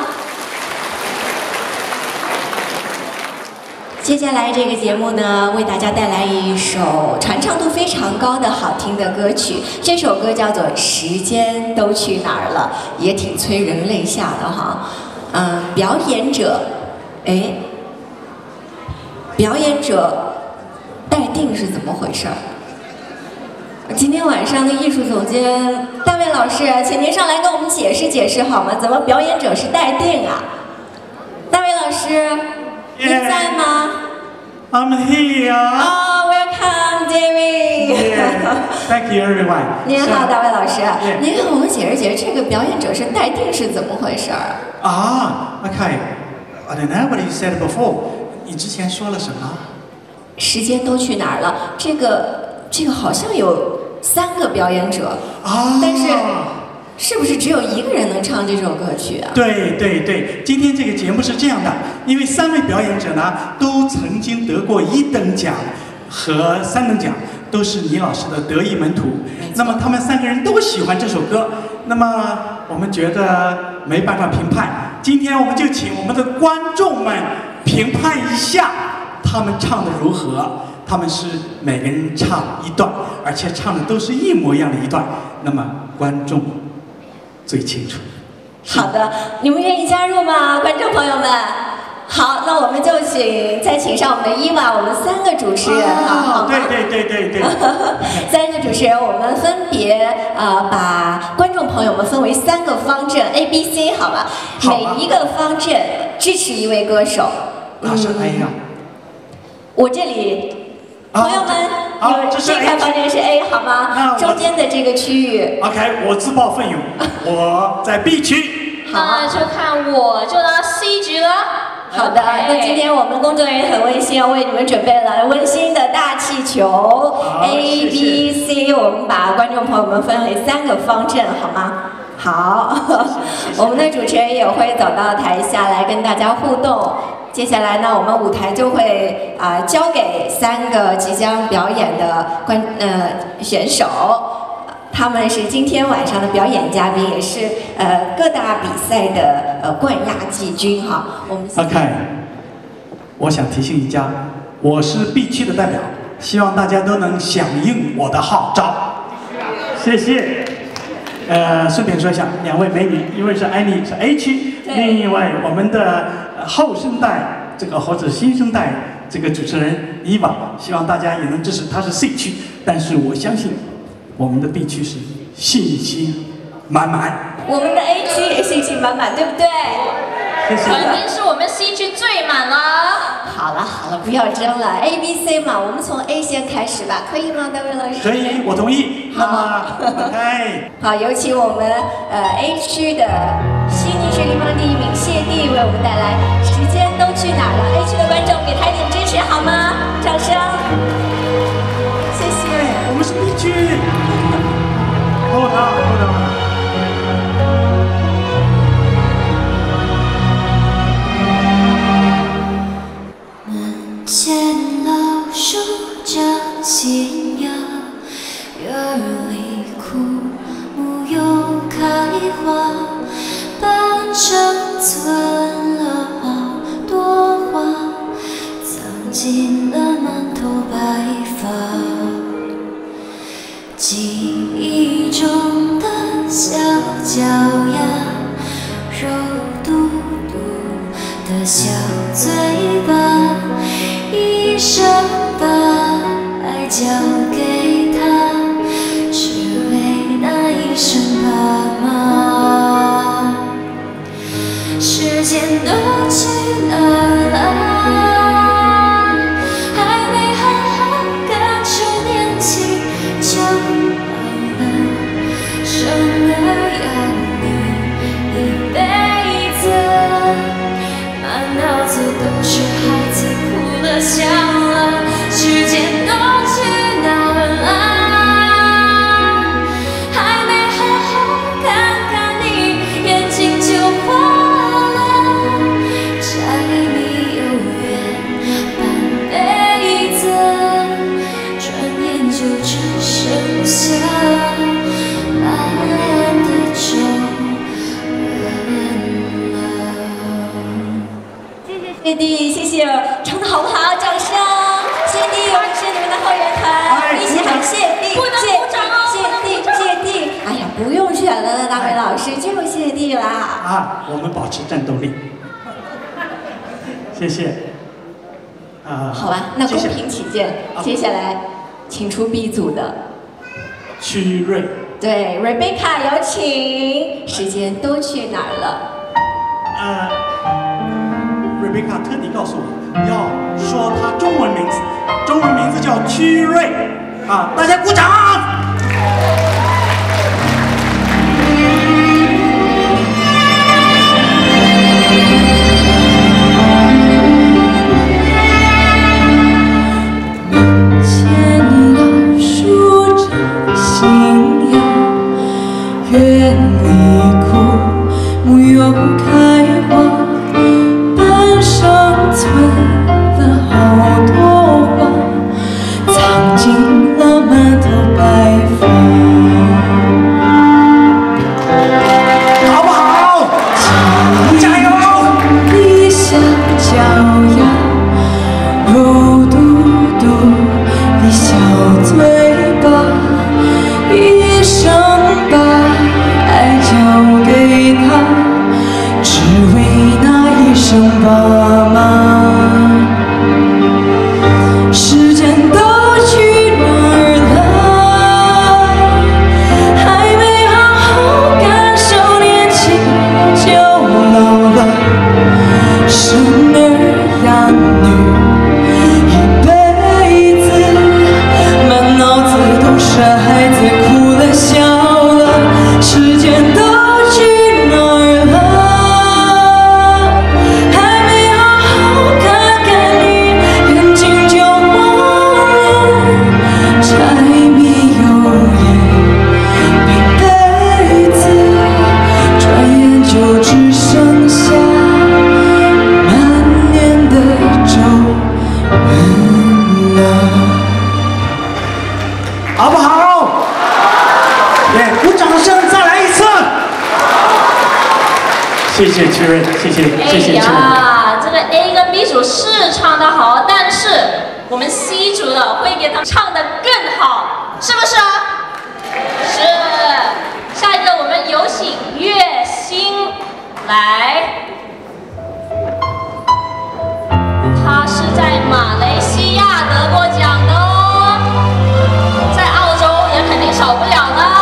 接下来这个节目呢，为大家带来一首传唱度非常高的好听的歌曲。这首歌叫做《时间都去哪儿了》，也挺催人泪下的哈。嗯，表演者，哎，表演者待定是怎么回事儿？今天晚上的艺术总监大卫老师，请您上来跟我们解释解释好吗？怎么表演者是待定啊？大卫老师。 您在吗 ？I'm here. Oh, welcome, David. Yeah. Thank you, everyone. 您好，大卫老师。 Yeah. 您跟我们解释解释，这个表演者是待定是怎么回事儿？ 啊 ，OK. I don't know what you said before. 你之前说了什么？ 时间都去哪儿了？这个这个好像有三个表演者啊， 但是。 是不是只有一个人能唱这首歌曲啊？ 对对对，今天这个节目是这样的，因为三位表演者呢都曾经得过一等奖和三等奖，都是倪老师的得意门徒。那么他们三个人都喜欢这首歌，那么我们觉得没办法评判，今天我们就请我们的观众们评判一下他们唱的如何。他们是每个人唱一段，而且唱的都是一模一样的一段，那么观众 最清楚。 好的，你们愿意加入吗，观众朋友们？好，那我们就请再请上我们的伊娃，我们三个主持人，好，好吗？ 对对对对对。 三个主持人，我们分别呃把观众朋友们分为三个方阵 A、B、C， 好吧？每一个方阵支持一位歌手。 哪是 A 呀？ 我这里。 朋友们， 好，这这块方阵是 A 好吗？中间的这个区域。 OK， 我自报奋勇，我在 B 区。 那就看我就到 C 局了。 好的，那今天我们工作人员很温馨，要为你们准备了温馨的大气球 A、B、C， 我们把观众朋友们分为三个方阵，好吗？好，我们的主持人也会走到台下来跟大家互动。 接下来呢，我们舞台就会啊、呃、交给三个即将表演的观呃选手，他们是今天晚上的表演嘉宾，也是呃各大比赛的呃冠亚季军哈。我们 OK， 我想提醒一下，我是 B 区的代表，希望大家都能响应我的号召。谢谢。呃，顺便说一下，两位美女，一位是安妮是 A 区，另一位我们的后生代这个或者新生代这个主持人伊娃，希望大家也能支持，她是 C 区，但是我相信我们的 B 区是信心满满， 我们的 A 区也信心满满，对不对？ 谢谢。 肯定是我们 C 区最满了。 好了好了，不要争了 ，A、B、C 嘛，我们从 A 先开始吧，可以吗，大卫老师？ 可以，我同意。那么 ，OK。 好，有请我们呃 A 区的悉尼市立方第一名谢帝为我们带来《时间都去哪儿了》。A 区的观众给他一点支持好吗？掌声，谢谢。 我们是 B 区。Hold on, hold on. 门前老树长新芽，院里枯木又开花，半生存了好多话，藏进了满头白发。记忆中的小脚丫，肉嘟嘟的小嘴巴，一生把爱交给他，只为那一声爸妈。时间都去哪儿了？还没好好感受年轻就老了，生儿养女一辈子，满脑子都是孩子哭了笑了，时间都去哪儿了？还没好好看看你，眼睛就花了，柴米油盐半辈子，转眼就只剩下满脸的皱。 谢弟，谢谢，唱的好不好？掌声！谢弟，我们是你们的后援团，一起喊谢弟， 不能鼓掌哦， 谢弟，谢弟。哎呀，不用选了呢，大伟老师，就谢弟啦。 啊，我们保持战斗力。谢谢。啊， 好吧，那公平起见，接下来请出 B 组的曲瑞。 对 ，Rebecca 有请。时间都去哪儿了？ 呃 ，Rebecca 特地告诉我要说她中文名字，中文名字叫曲瑞。啊，大家鼓掌。 园里枯木又开花，半生存了好多话，藏进了满头白发。 好不好？加油！ 理想脚丫，肉嘟嘟的小嘴巴，一生把爱交给他，只为那一声爸妈。时间都去哪儿了？还没好好感受年轻就老了，生儿养女一辈子，满脑子都是孩子哭了笑了，时间都去哪儿了？还没好好看看你，眼睛就忘了，柴米油盐一辈子，转眼就只剩下满脸的皱纹了。 好不好？对，鼓掌声，再来一次。谢谢曲瑞，谢谢谢谢曲瑞。 哎呀，这个 A 跟 B 组是唱得好，但是我们 C 组的会给他们唱得更好，是不是啊？是。下一个我们有请月星来，他是在马来西亚得过奖的哦，在澳洲也肯定少不了的。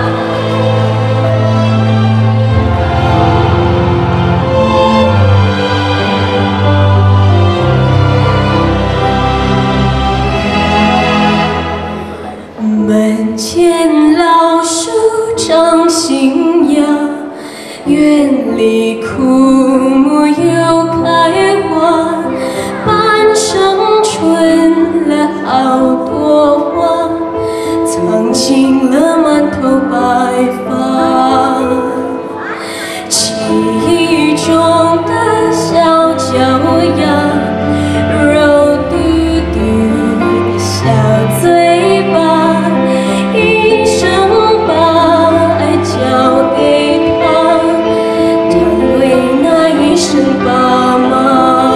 门前老树长新芽，园里枯木又开花，半生春了好多话，藏进了满头白发。记忆中的小脚丫，肉嘟嘟的小嘴巴，一生把爱交给他，只为那一声爸妈。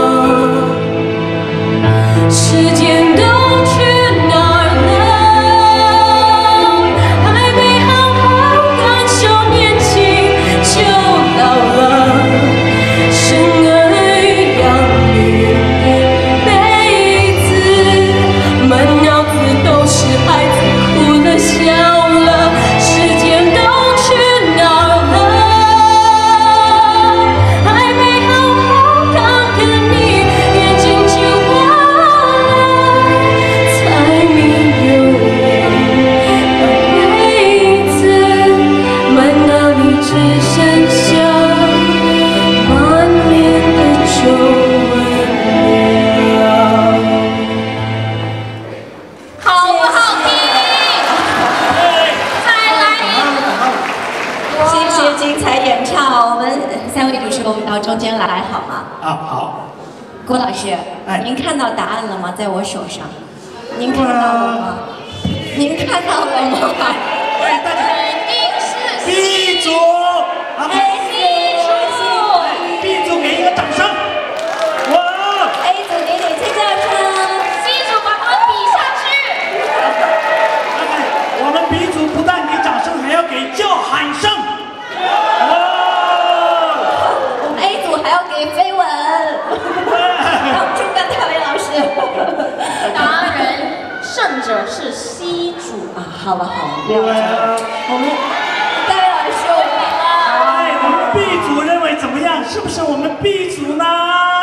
时间都去哪儿了？还没好好感受年轻就老了，生儿养女一辈子，满脑子都是孩子哭了笑了，时间都去哪儿了？还没好好看看你，眼睛就忘了，柴米油盐一辈子，满脑里只剩下满脸的皱纹了。 好不好听？再来一次。 谢谢精彩演唱，我们三位主持我们到中间来好吗？ 啊，好。 郭老师， 哎您看到答案了吗？在我手上，您看到了吗？您看到了吗？ 欢迎大家。 肯定是 B 组，好 B 组。 ，B 组给一个掌声。哇！ 好不好？不要这样。我们戴维老师，我们哎，我们 B 组认为怎么样？是不是我们 B 组呢？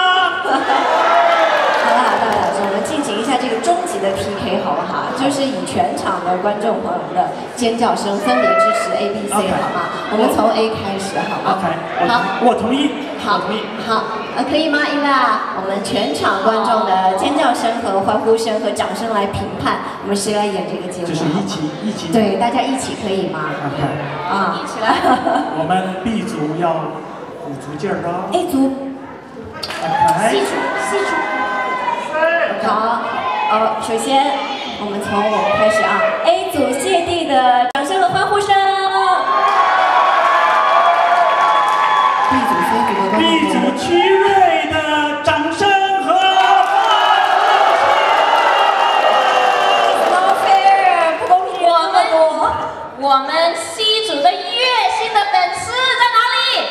好了好了，戴维老师，我们进行一下这个终极的 P K 好不好？就是以全场的观众朋友们的尖叫声分别支持 A、B、C， 好吗？我们从 A 开始，好吗 ？OK， 好， 我同意。 好，好，呃，可以吗？伊娃，我们全场观众的尖叫声和欢呼声和掌声来评判，我们谁来演这个节目？ 就是一起一起。 对，大家一起可以吗 ？OK， 啊，一起来。 我们 B 组要鼓足劲儿的。 A 组。 OK。 C 组 ，C 组。好，呃，首先我们从我们开始啊 ，A 组谢帝的掌声和欢呼声。B 组 C 组的 B 组曲瑞的掌声和 ，No fair， 不公平， 我们我们 C 组的月薪的粉丝在哪里？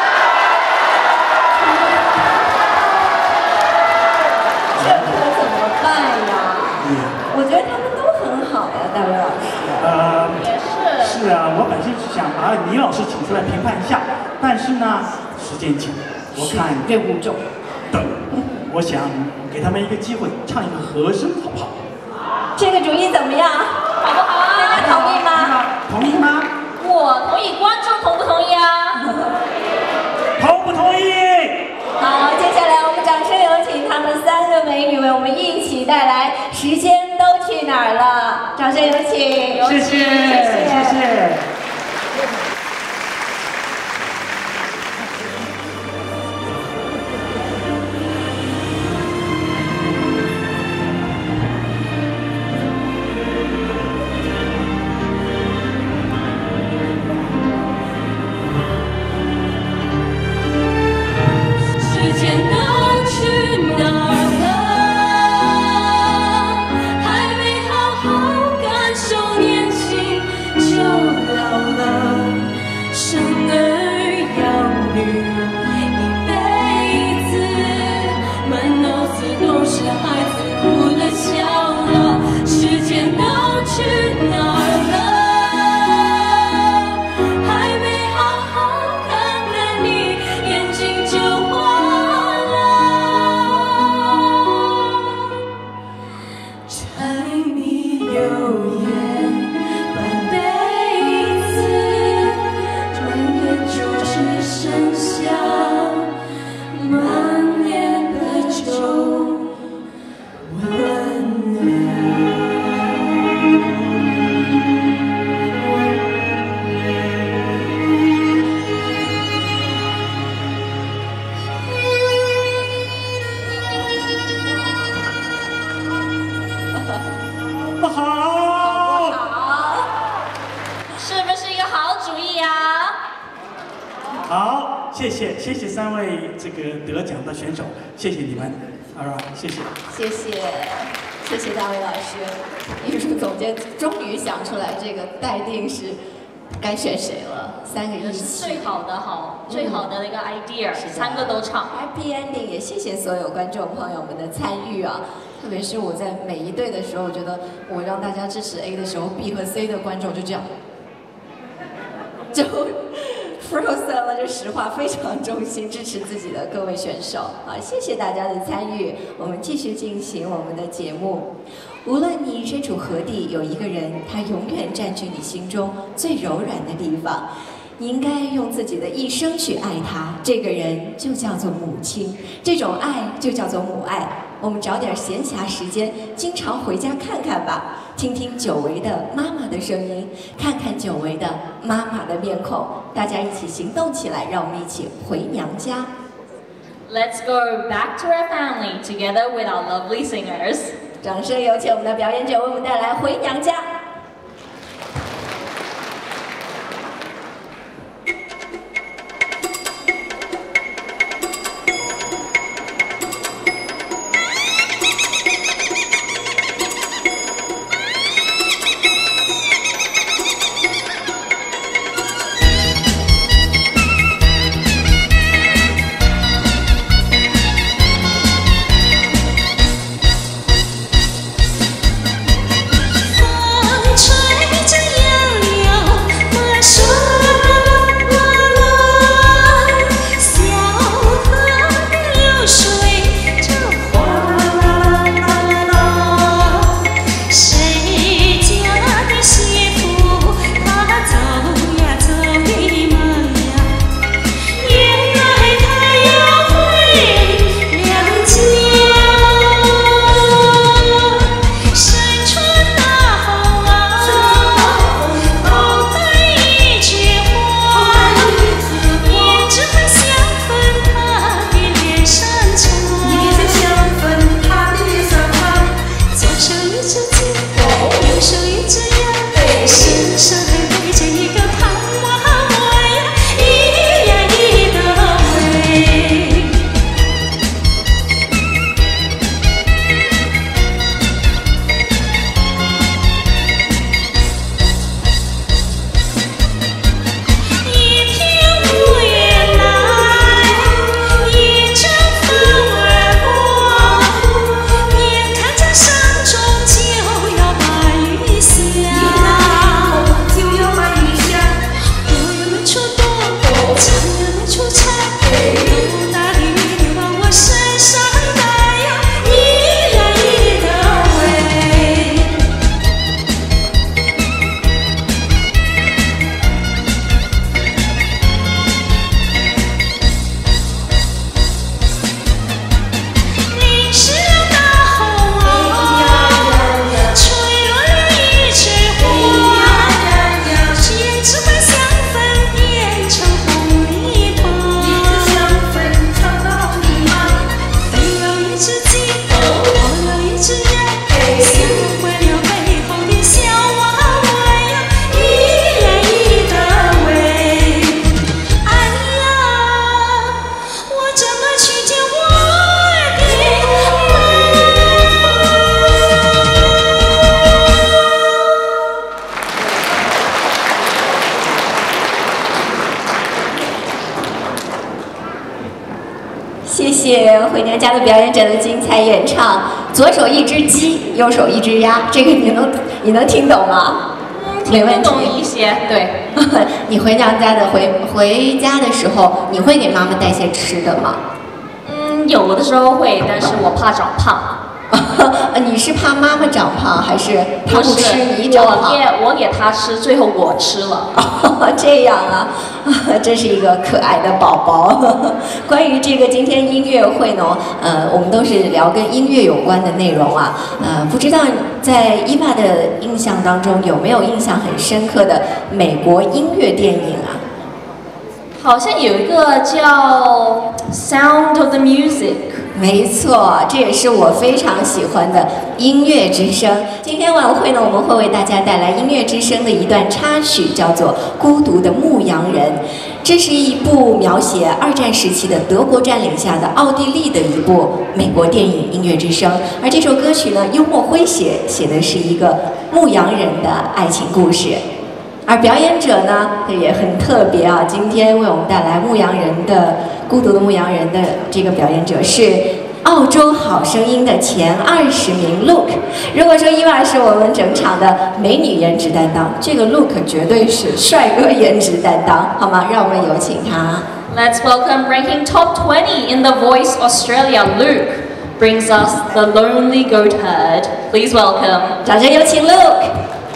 这可怎么办呀？我觉得他们都很好呀，大卫老师。 呃， 也是。 是啊，我本身是想把倪老师请出来评判一下，但是呢，时间紧，我看任务重。 对，我想给他们一个机会，唱一个和声，好不好？ 这个主意怎么样？好不好啊？大家同意吗？ 同意吗？ 我同意，观众同不同意啊？ 同不同意？ 好，接下来我们掌声有请他们三个美女为我们一起带来《时间都去哪儿了》，掌声有请。 谢谢，谢谢。好，谢谢谢谢三位这个得奖的选手，谢谢你们，好吧，谢谢， 谢谢谢谢大卫老师，艺术总监终于想出来这个待定是该选谁了，三个一起， 是最好的好，最好的一个 idea，、嗯、三个都唱 Happy Ending， 也谢谢所有观众朋友们的参与啊。特别是我在每一队的时候，我觉得我让大家支持 A 的时候 ，B 和 C 的观众就这样，就 frozen 了。就实话，非常衷心支持自己的各位选手啊！谢谢大家的参与，我们继续进行我们的节目。无论你身处何地，有一个人，他永远占据你心中最柔软的地方。你应该用自己的一生去爱他，这个人就叫做母亲，这种爱就叫做母爱。我们找点闲暇时间，经常回家看看吧，听听久违的妈妈的声音，看看久违的妈妈的面孔，大家一起行动起来，让我们一起回娘家。 Let's go back to our family together with our lovely singers. 掌声有请我们的表演者为我们带来《回娘家》。 风谢回娘家的表演者的精彩演唱。左手一只鸡，右手一只鸭，这个你能你能听懂吗？没问题， 懂一些。对， 你回娘家的回回家的时候，你会给妈妈带些吃的吗？ 嗯，有的时候会，但是我怕长胖。 你是怕妈妈长胖，还是她不吃你长胖？ 我给我给她吃，最后我吃了。 这样啊，真是一个可爱的宝宝。关于这个今天音乐会呢，呃，我们都是聊跟音乐有关的内容啊。呃，不知道在伊娃的印象当中有没有印象很深刻的美国音乐电影啊？ 好像有一个叫《Sound of the Music》。 没错，这也是我非常喜欢的音乐之声。今天晚会呢，我们会为大家带来音乐之声的一段插曲，叫做《孤独的牧羊人》。这是一部描写二战时期的德国占领下的奥地利的一部美国电影《音乐之声》，而这首歌曲呢，幽默诙谐，写的是一个牧羊人的爱情故事。而表演者呢也很特别啊，今天为我们带来牧羊人的孤独的牧羊人的这个表演者是澳洲好声音的前二十名 Luke。如果说伊娃是我们整场的美女颜值担当，这个 Luke 绝对是帅哥颜值担当，好吗？让我们有请他。 Let's welcome ranking top twenty in The Voice Australia. Luke brings us The Lonely Goat Herd. Please welcome. 掌声有请 Luke。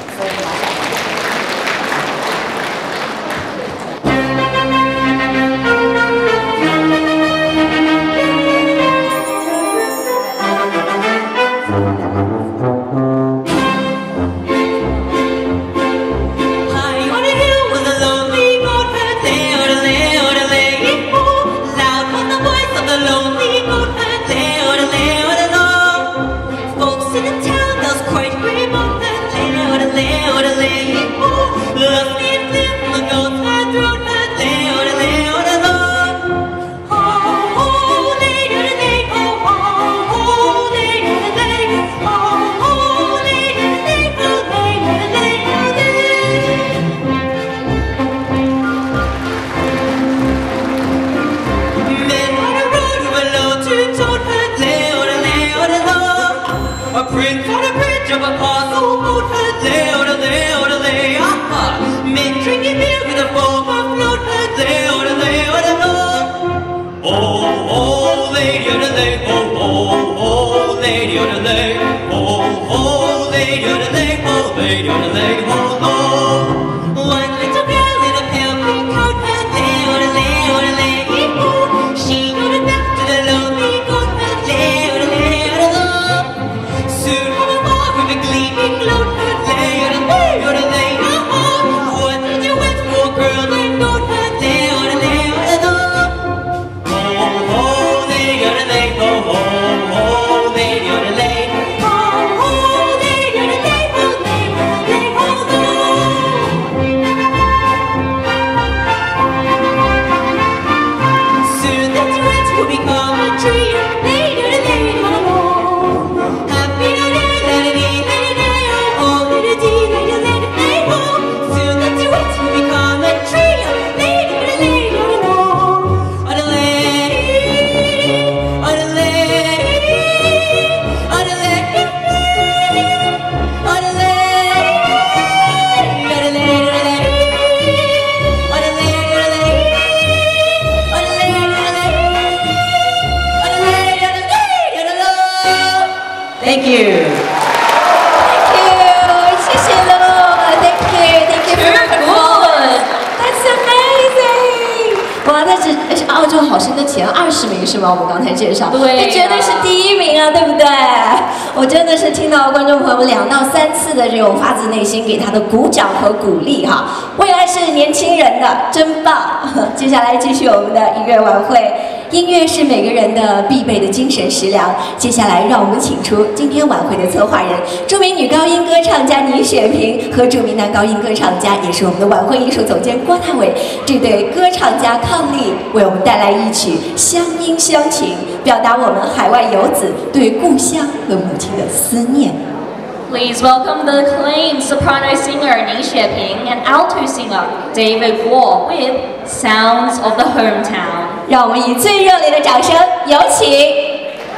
Thank you. Thank you. 谢谢喽 Thank you. Thank you very much. That's amazing. 哇，那是那是澳洲好声的前二十名是吗？我们刚才介绍， 对， 那绝对是第一名啊，对不对？我真的是听到观众朋友们两到三次的这种发自内心给他的鼓掌和鼓励哈。未来是年轻人的，真棒。接下来继续我们的音乐晚会。音乐是每个人的必备的精神食粮。接下来，让我们请出今天晚会的策划人，著名女高音歌唱家倪雪萍和著名男高音歌唱家，也是我们的晚会艺术总监郭大伟，这对歌唱家伉俪为我们带来一曲《乡音乡情》，表达我们海外游子对故乡和母亲的思念。 Please welcome the acclaimed soprano singer Ni Xueping and alto singer David Guo with Sounds of the Hometown. 让我们以最热烈的掌声，有请。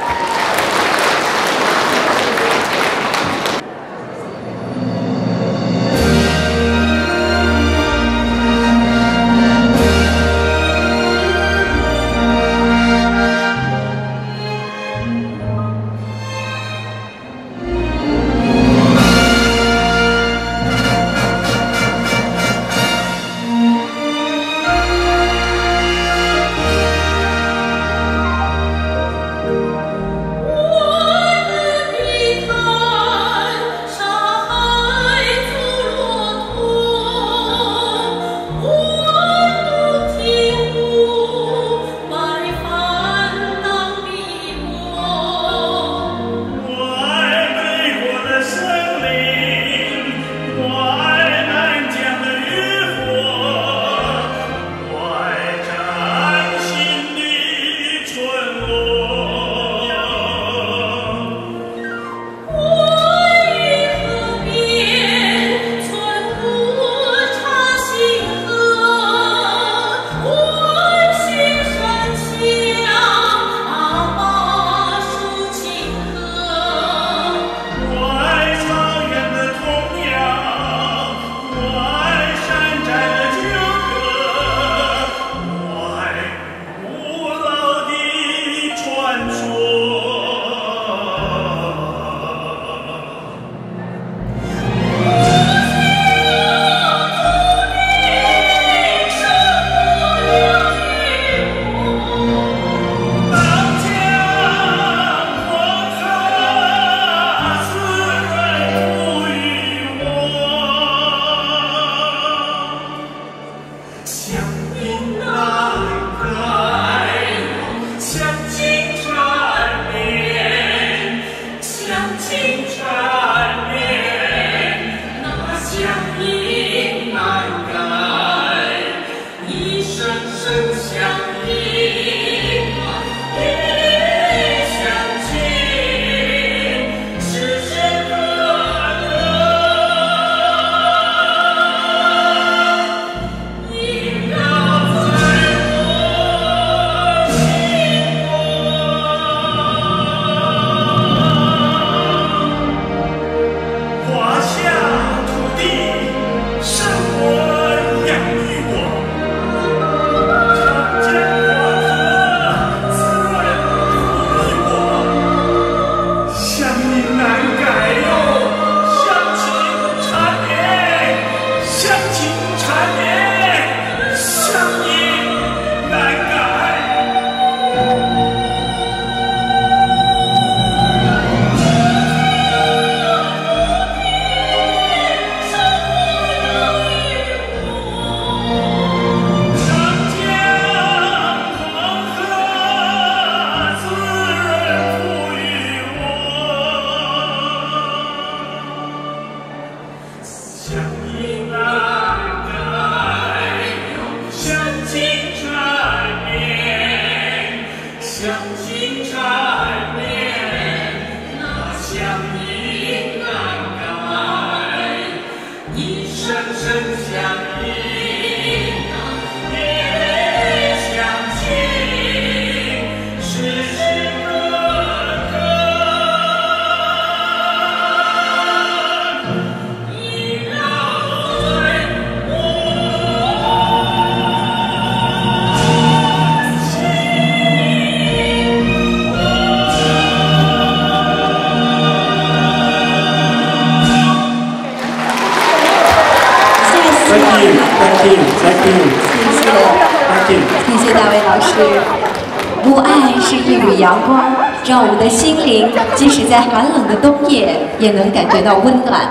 谢谢大卫老师。母爱是一缕阳光，让我们的心灵即使在寒冷的冬夜也能感觉到温暖。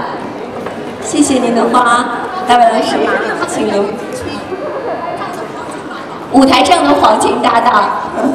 谢谢您的花，大卫老师，请留。 舞台上的黄金搭档。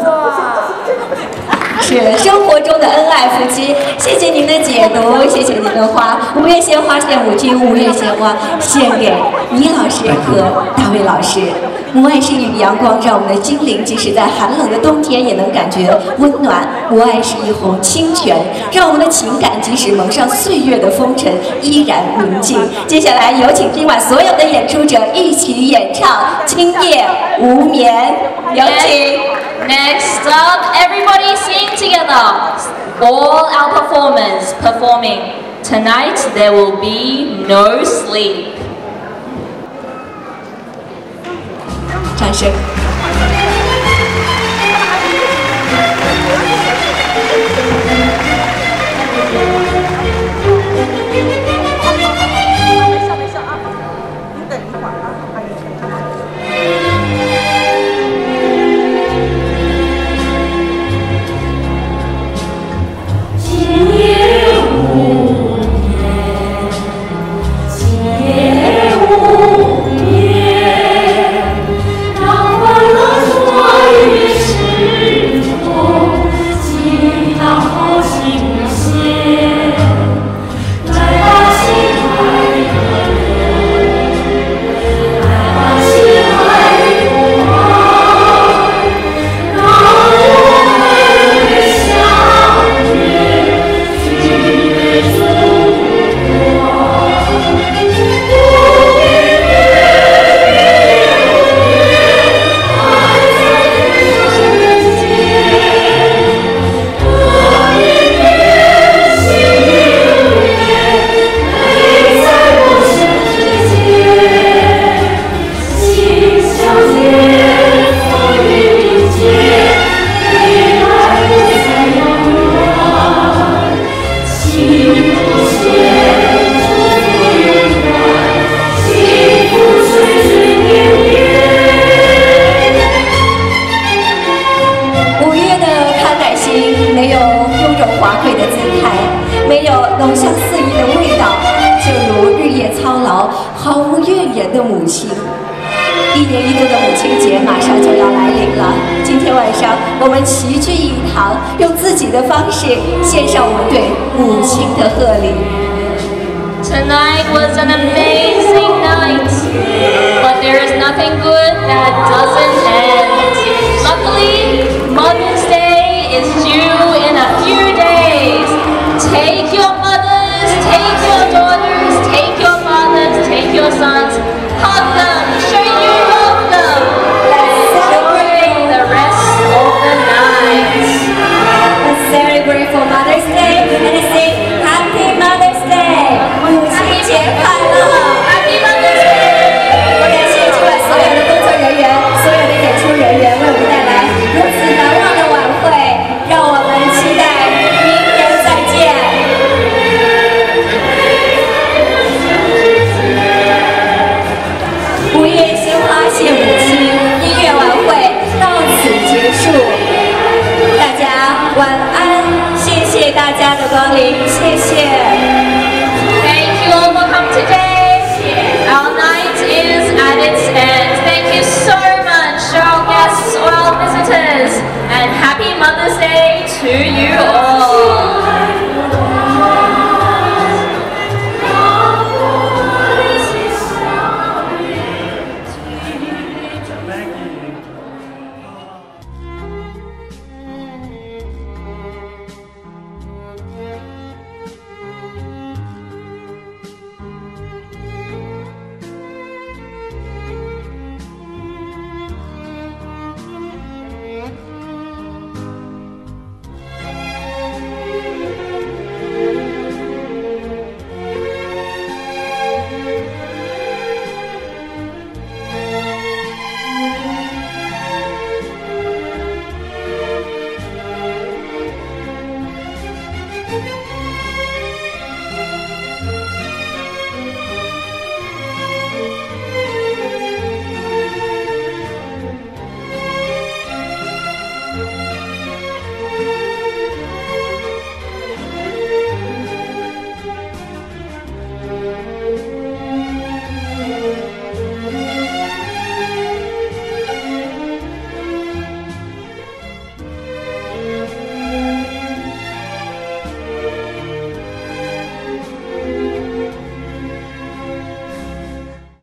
是生活中的恩爱夫妻，谢谢您的解读，谢谢您的花。五月鲜花献母亲，五月鲜花献给倪老师和大卫老师。母爱是一缕阳光，让我们的心灵即使在寒冷的冬天也能感觉温暖。母爱是一泓清泉，让我们的情感即使蒙上岁月的风尘，依然宁静。接下来有请今晚所有的演出者一起演唱《今夜无眠》，有请。 Next up, everybody sing together. All our performers performing. Tonight there will be no sleep. 掌声。一年一度的母亲节马上就要来临了，今天晚上我们齐聚一堂，用自己的方式献上我们对母亲的贺礼。 Tonight was an amazing night, but there is nothing good that doesn't end. Luckily, Mother's Day is due in a few days. Take your mothers, take your daughters, take your fathers, take your sons, hug them, show you love them. Let's celebrate the rest of the night. Let's celebrate for Mother's Day and say Happy Mother's Day. 母亲节快乐 Happy Mother's Day. 感谢今晚所有的工作人员，所有的演出人员为我们带来如此难忘的晚会，让我们期待明年再见。五月鲜花谢母亲音乐晚会到此结束，大家晚安，谢谢大家的光临，谢谢。 Thank you all for coming today. Our night is at its end. Thank you so much, our guests, our visitors, and happy Mother's Day to you all.